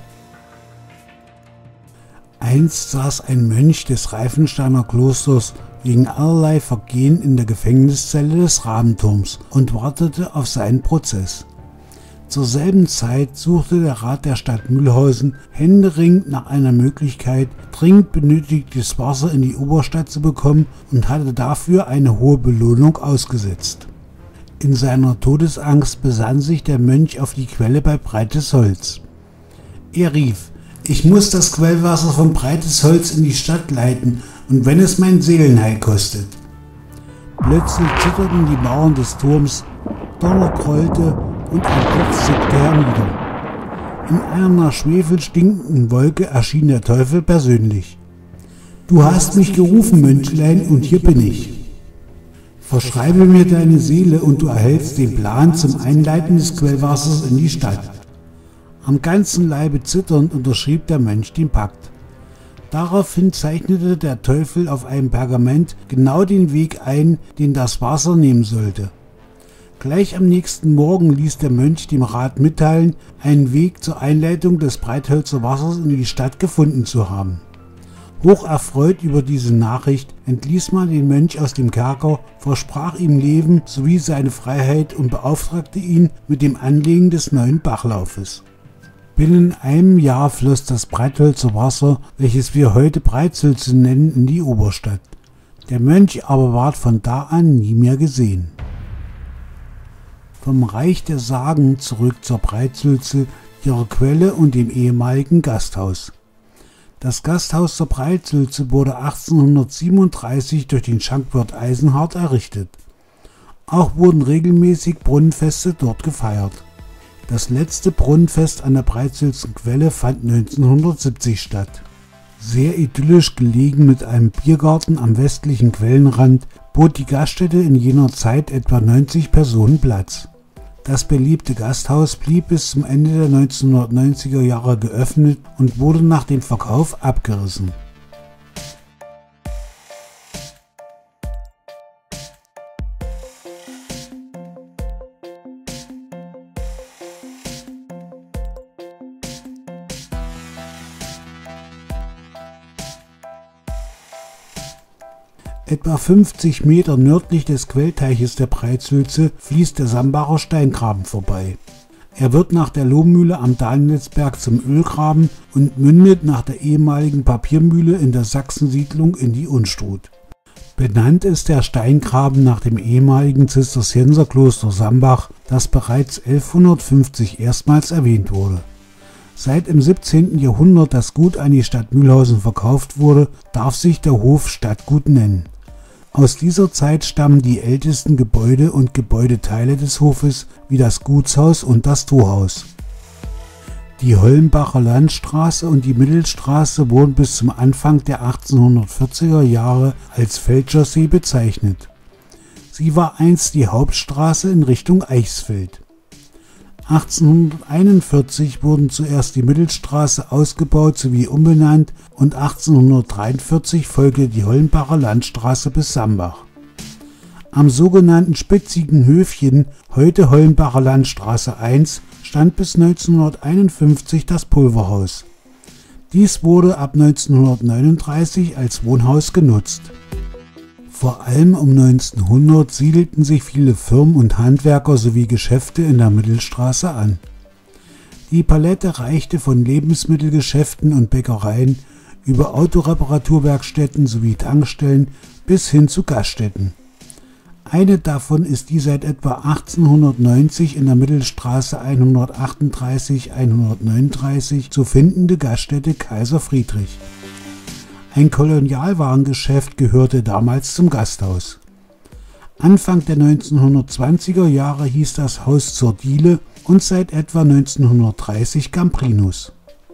Einst saß ein Mönch des Reifensteiner Klosters wegen allerlei Vergehen in der Gefängniszelle des Rabenturms und wartete auf seinen Prozess. Zur selben Zeit suchte der Rat der Stadt Mülhausen händeringend nach einer Möglichkeit, dringend benötigtes Wasser in die Oberstadt zu bekommen und hatte dafür eine hohe Belohnung ausgesetzt. In seiner Todesangst besann sich der Mönch auf die Quelle bei Breitesholz. Er rief: Ich muss das Quellwasser von Breitesholz in die Stadt leiten, und wenn es mein Seelenheil kostet. Plötzlich zitterten die Mauern des Turms, Donner grollte und ein Blitz zuckte hernieder. In einer nach Schwefel stinkenden Wolke erschien der Teufel persönlich. »Du hast mich gerufen, Mönchlein, und hier bin ich. Verschreibe mir deine Seele, und du erhältst den Plan zum Einleiten des Quellwassers in die Stadt.« Am ganzen Leibe zitternd unterschrieb der Mönch den Pakt. Daraufhin zeichnete der Teufel auf einem Pergament genau den Weg ein, den das Wasser nehmen sollte. Gleich am nächsten Morgen ließ der Mönch dem Rat mitteilen, einen Weg zur Einleitung des Breithölzer Wassers in die Stadt gefunden zu haben. Hoch erfreut über diese Nachricht entließ man den Mönch aus dem Kerker, versprach ihm Leben sowie seine Freiheit und beauftragte ihn mit dem Anlegen des neuen Bachlaufes. Binnen einem Jahr floss das Breithölzer Wasser, welches wir heute Breitsülze nennen, in die Oberstadt. Der Mönch aber ward von da an nie mehr gesehen. Vom Reich der Sagen zurück zur Breitsülze, ihrer Quelle und dem ehemaligen Gasthaus. Das Gasthaus zur Breitsülze wurde achtzehnhundertsiebenunddreißig durch den Schankwirt Eisenhardt errichtet. Auch wurden regelmäßig Brunnenfeste dort gefeiert. Das letzte Brunnenfest an der Breitsülzenquelle fand neunzehnhundertsiebzig statt. Sehr idyllisch gelegen mit einem Biergarten am westlichen Quellenrand, bot die Gaststätte in jener Zeit etwa neunzig Personen Platz. Das beliebte Gasthaus blieb bis zum Ende der neunzehnhundertneunziger Jahre geöffnet und wurde nach dem Verkauf abgerissen. Etwa fünfzig Meter nördlich des Quellteiches der Breitsülze fließt der Sambacher Steingraben vorbei. Er wird nach der Lohmühle am Danielsberg zum Ölgraben und mündet nach der ehemaligen Papiermühle in der Sachsensiedlung in die Unstrut. Benannt ist der Steingraben nach dem ehemaligen Zisterzienserkloster Sambach, das bereits elfhundertfünfzig erstmals erwähnt wurde. Seit im siebzehnten Jahrhundert das Gut an die Stadt Mülhausen verkauft wurde, darf sich der Hof Stadtgut nennen. Aus dieser Zeit stammen die ältesten Gebäude und Gebäudeteile des Hofes wie das Gutshaus und das Torhaus. Die Hollenbacher Landstraße und die Mittelstraße wurden bis zum Anfang der achtzehnhundertvierziger Jahre als Veldscher bezeichnet. Sie war einst die Hauptstraße in Richtung Eichsfeld. achtzehnhunderteinundvierzig wurden zuerst die Mittelstraße ausgebaut sowie umbenannt und achtzehnhundertdreiundvierzig folgte die Hollenbacher Landstraße bis Sambach. Am sogenannten spitzigen Höfchen, heute Hollenbacher Landstraße eins, stand bis neunzehnhunderteinundfünfzig das Pulverhaus. Dies wurde ab neunzehnhundertneununddreißig als Wohnhaus genutzt. Vor allem um neunzehnhundert siedelten sich viele Firmen und Handwerker sowie Geschäfte in der Mittelstraße an. Die Palette reichte von Lebensmittelgeschäften und Bäckereien über Autoreparaturwerkstätten sowie Tankstellen bis hin zu Gaststätten. Eine davon ist die seit etwa achtzehnhundertneunzig in der Mittelstraße hundertachtunddreißig bis hundertneununddreißig zu findende Gaststätte Kaiser Friedrich. Ein Kolonialwarengeschäft gehörte damals zum Gasthaus. Anfang der neunzehnhundertzwanziger Jahre hieß das Haus zur Diele und seit etwa neunzehnhundertdreißig Gambrinus.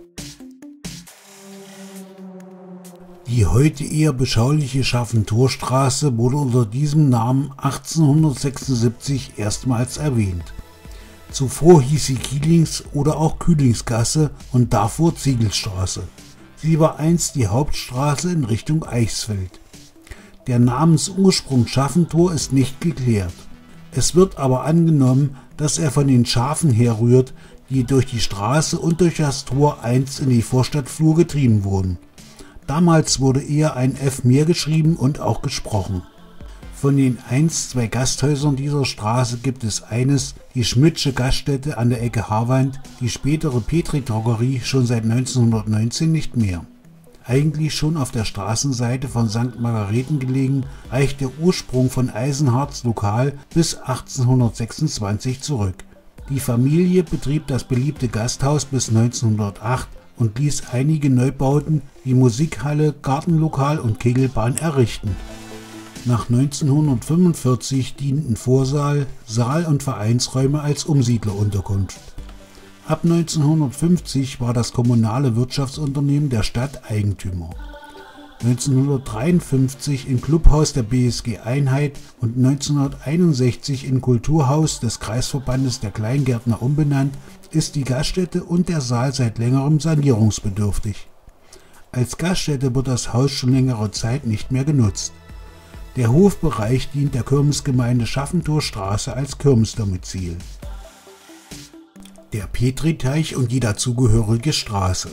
Die heute eher beschauliche Schaffentorstraße wurde unter diesem Namen achtzehnhundertsechsundsiebzig erstmals erwähnt. Zuvor hieß sie Kielings- oder auch Kühlingsgasse und davor Ziegelstraße. Sie war einst die Hauptstraße in Richtung Eichsfeld. Der Namensursprung Schaffentor ist nicht geklärt. Es wird aber angenommen, dass er von den Schafen herrührt, die durch die Straße und durch das Tor einst in die Vorstadtflur getrieben wurden. Damals wurde eher ein F mehr geschrieben und auch gesprochen. Von den einst zwei Gasthäusern dieser Straße gibt es eines, die Schmidtsche Gaststätte an der Ecke Haarwand, die spätere Petri-Drogerie schon seit neunzehnhundertneunzehn nicht mehr. Eigentlich schon auf der Straßenseite von Sankt Margareten gelegen, reicht der Ursprung von Eisenhardts Lokal bis achtzehnhundertsechsundzwanzig zurück. Die Familie betrieb das beliebte Gasthaus bis neunzehnhundertacht und ließ einige Neubauten wie Musikhalle, Gartenlokal und Kegelbahn errichten. Nach neunzehnhundertfünfundvierzig dienten Vorsaal, Saal und Vereinsräume als Umsiedlerunterkunft. Ab neunzehnhundertfünfzig war das kommunale Wirtschaftsunternehmen der Stadt Eigentümer. neunzehnhundertdreiundfünfzig in Clubhaus der B S G Einheit und neunzehnhunderteinundsechzig in Kulturhaus des Kreisverbandes der Kleingärtner umbenannt, ist die Gaststätte und der Saal seit längerem sanierungsbedürftig. Als Gaststätte wird das Haus schon längere Zeit nicht mehr genutzt. Der Hofbereich dient der Kirmesgemeinde Schaffentorstraße als Kirmesdomizil. Der Petriteich und die dazugehörige Straße.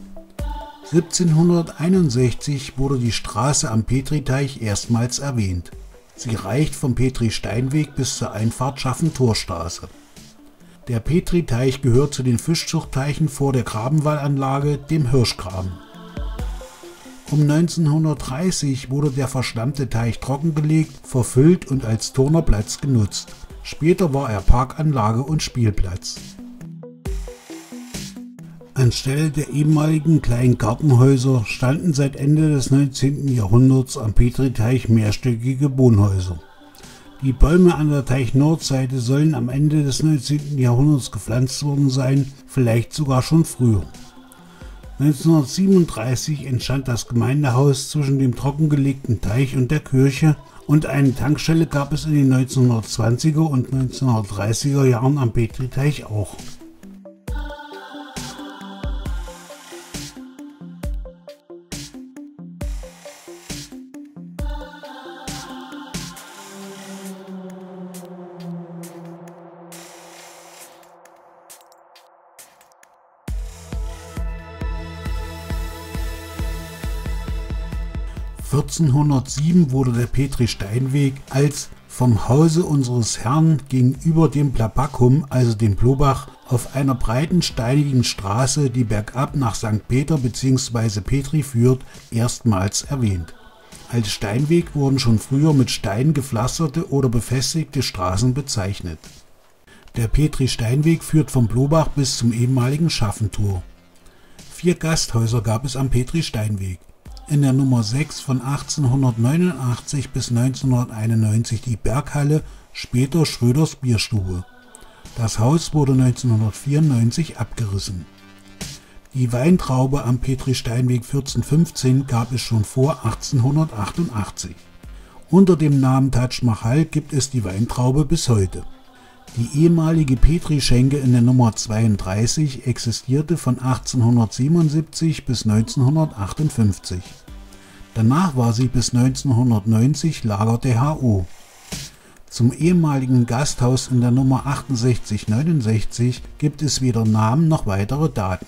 siebzehnhunderteinundsechzig wurde die Straße am Petriteich erstmals erwähnt. Sie reicht vom Petri-Steinweg bis zur Einfahrt Schaffentorstraße. Der Petriteich gehört zu den Fischzuchtteichen vor der Grabenwallanlage, dem Hirschgraben. Um neunzehnhundertdreißig wurde der verschlammte Teich trockengelegt, verfüllt und als Turnerplatz genutzt. Später war er Parkanlage und Spielplatz. Anstelle der ehemaligen kleinen Gartenhäuser standen seit Ende des neunzehnten Jahrhunderts am Petriteich mehrstöckige Wohnhäuser. Die Bäume an der Teich-Nordseite sollen am Ende des neunzehnten Jahrhunderts gepflanzt worden sein, vielleicht sogar schon früher. neunzehnhundertsiebenunddreißig entstand das Gemeindehaus zwischen dem trockengelegten Teich und der Kirche und eine Tankstelle gab es in den neunzehnhundertzwanziger und neunzehnhundertdreißiger Jahren am Petriteich auch. vierzehnhundertsieben wurde der Petri-Steinweg als vom Hause unseres Herrn gegenüber dem Plabackum, also dem Plobach, auf einer breiten steinigen Straße, die bergab nach Sankt Peter bzw. Petri führt, erstmals erwähnt. Als Steinweg wurden schon früher mit Stein gepflasterte oder befestigte Straßen bezeichnet. Der Petri-Steinweg führt vom Plobach bis zum ehemaligen Schaffentor. Vier Gasthäuser gab es am Petri-Steinweg. In der Nummer sechs von achtzehnhundertneunundachtzig bis neunzehnhunderteinundneunzig die Berghalle, später Schröders Bierstube. Das Haus wurde neunzehnhundertvierundneunzig abgerissen. Die Weintraube am Petri-Steinweg vierzehnhundertfünfzehn gab es schon vor achtzehnhundertachtundachtzig. Unter dem Namen Taj Mahal gibt es die Weintraube bis heute. Die ehemalige Petri-Schenke in der Nummer zweiunddreißig existierte von achtzehnhundertsiebenundsiebzig bis neunzehnhundertachtundfünfzig. Danach war sie bis neunzehnhundertneunzig Lager der H O. Zum ehemaligen Gasthaus in der Nummer achtundsechzig neunundsechzig gibt es weder Namen noch weitere Daten.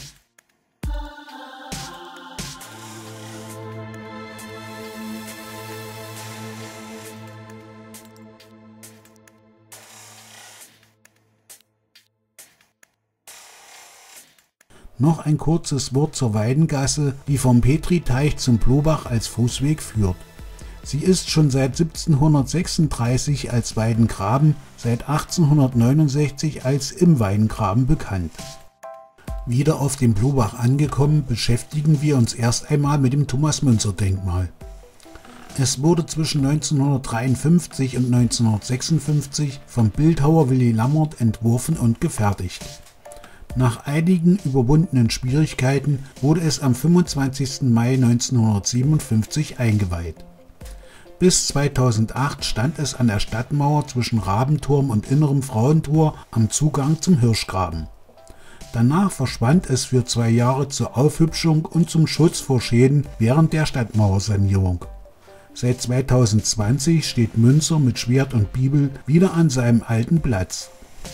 Noch ein kurzes Wort zur Weidengasse, die vom Petri-Teich zum Blobach als Fußweg führt. Sie ist schon seit siebzehnhundertsechsunddreißig als Weidengraben, seit achtzehnhundertneunundsechzig als Im Weidengraben bekannt. Wieder auf dem Blobach angekommen, beschäftigen wir uns erst einmal mit dem Thomas-Münzer-Denkmal. Es wurde zwischen neunzehnhundertdreiundfünfzig und neunzehnhundertsechsundfünfzig vom Bildhauer Willy Lammert entworfen und gefertigt. Nach einigen überwundenen Schwierigkeiten wurde es am fünfundzwanzigsten Mai neunzehnhundertsiebenundfünfzig eingeweiht. Bis zweitausendacht stand es an der Stadtmauer zwischen Rabenturm und Innerem Frauentor am Zugang zum Hirschgraben. Danach verschwand es für zwei Jahre zur Aufhübschung und zum Schutz vor Schäden während der Stadtmauersanierung. Seit zweitausendzwanzig steht Münzer mit Schwert und Bibel wieder an seinem alten Platz.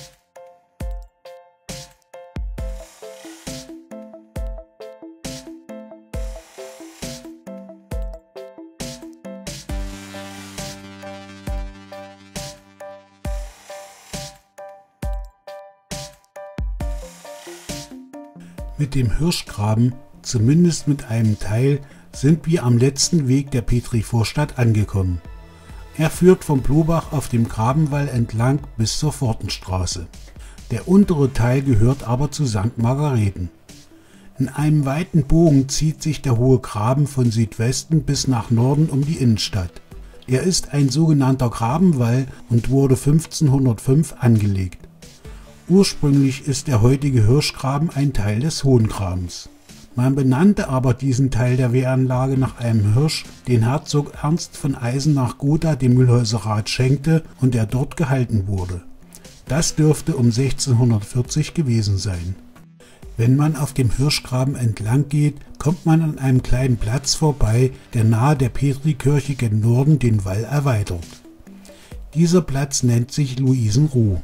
Mit dem Hirschgraben, zumindest mit einem Teil, sind wir am letzten Weg der Petri-Vorstadt angekommen. Er führt vom Blobach auf dem Grabenwall entlang bis zur Pfortenstraße. Der untere Teil gehört aber zu Sankt Margareten. In einem weiten Bogen zieht sich der Hohe Graben von Südwesten bis nach Norden um die Innenstadt. Er ist ein sogenannter Grabenwall und wurde fünfzehnhundertfünf angelegt. Ursprünglich ist der heutige Hirschgraben ein Teil des Hohen Grabens. Man benannte aber diesen Teil der Wehranlage nach einem Hirsch, den Herzog Ernst von Eisenach-Gotha dem Mühlhäuser-Rat schenkte und der dort gehalten wurde. Das dürfte um sechzehnhundertvierzig gewesen sein. Wenn man auf dem Hirschgraben entlang geht, kommt man an einem kleinen Platz vorbei, der nahe der Petri-Kirche gen Norden den Wall erweitert. Dieser Platz nennt sich Luisenruh.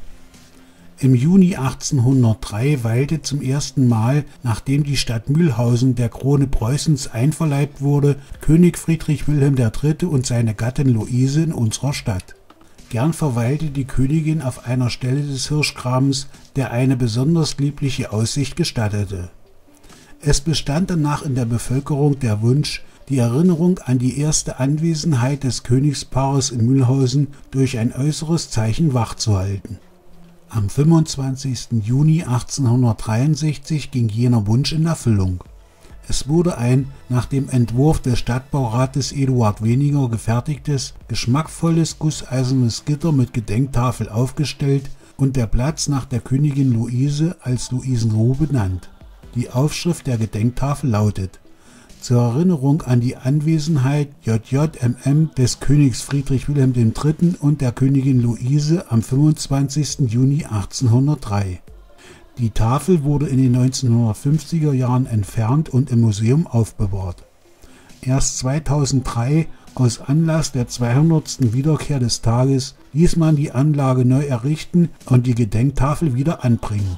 Im Juni achtzehnhundertdrei weilte zum ersten Mal, nachdem die Stadt Mühlhausen der Krone Preußens einverleibt wurde, König Friedrich Wilhelm der Dritte und seine Gattin Luise in unserer Stadt. Gern verweilte die Königin auf einer Stelle des Hirschgrabens, der eine besonders liebliche Aussicht gestattete. Es bestand danach in der Bevölkerung der Wunsch, die Erinnerung an die erste Anwesenheit des Königspaares in Mühlhausen durch ein äußeres Zeichen wachzuhalten. Am fünfundzwanzigsten Juni achtzehnhundertdreiundsechzig ging jener Wunsch in Erfüllung. Es wurde ein nach dem Entwurf des Stadtbaurates Eduard Weniger gefertigtes, geschmackvolles gusseisernes Gitter mit Gedenktafel aufgestellt und der Platz nach der Königin Luise als Luisenruh benannt. Die Aufschrift der Gedenktafel lautet: Zur Erinnerung an die Anwesenheit J J M M des Königs Friedrich Wilhelm der Dritte und der Königin Luise am fünfundzwanzigsten Juni achtzehnhundertdrei. Die Tafel wurde in den neunzehnhundertfünfziger Jahren entfernt und im Museum aufbewahrt. Erst zweitausenddrei, aus Anlass der zweihundertsten Wiederkehr des Tages, ließ man die Anlage neu errichten und die Gedenktafel wieder anbringen.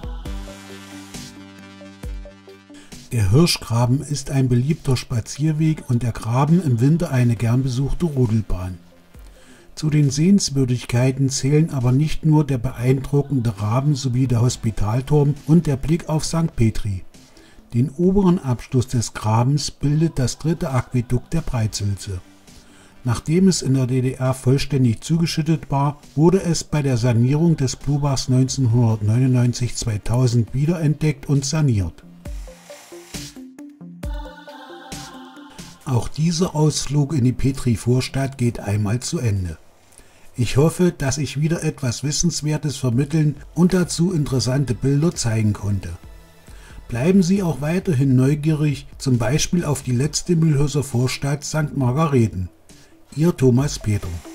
Der Hirschgraben ist ein beliebter Spazierweg und der Graben im Winter eine gern besuchte Rodelbahn. Zu den Sehenswürdigkeiten zählen aber nicht nur der beeindruckende Raben sowie der Hospitalturm und der Blick auf Sankt Petri. Den oberen Abschluss des Grabens bildet das dritte Aquädukt der Breizhülse. Nachdem es in der D D R vollständig zugeschüttet war, wurde es bei der Sanierung des Blobachs neunzehnhundertneunundneunzig bis zweitausend wiederentdeckt und saniert. Auch dieser Ausflug in die Petri-Vorstadt geht einmal zu Ende. Ich hoffe, dass ich wieder etwas Wissenswertes vermitteln und dazu interessante Bilder zeigen konnte. Bleiben Sie auch weiterhin neugierig, zum Beispiel auf die letzte Mülhauser Vorstadt Sankt Margarethen. Ihr Thomas Peter.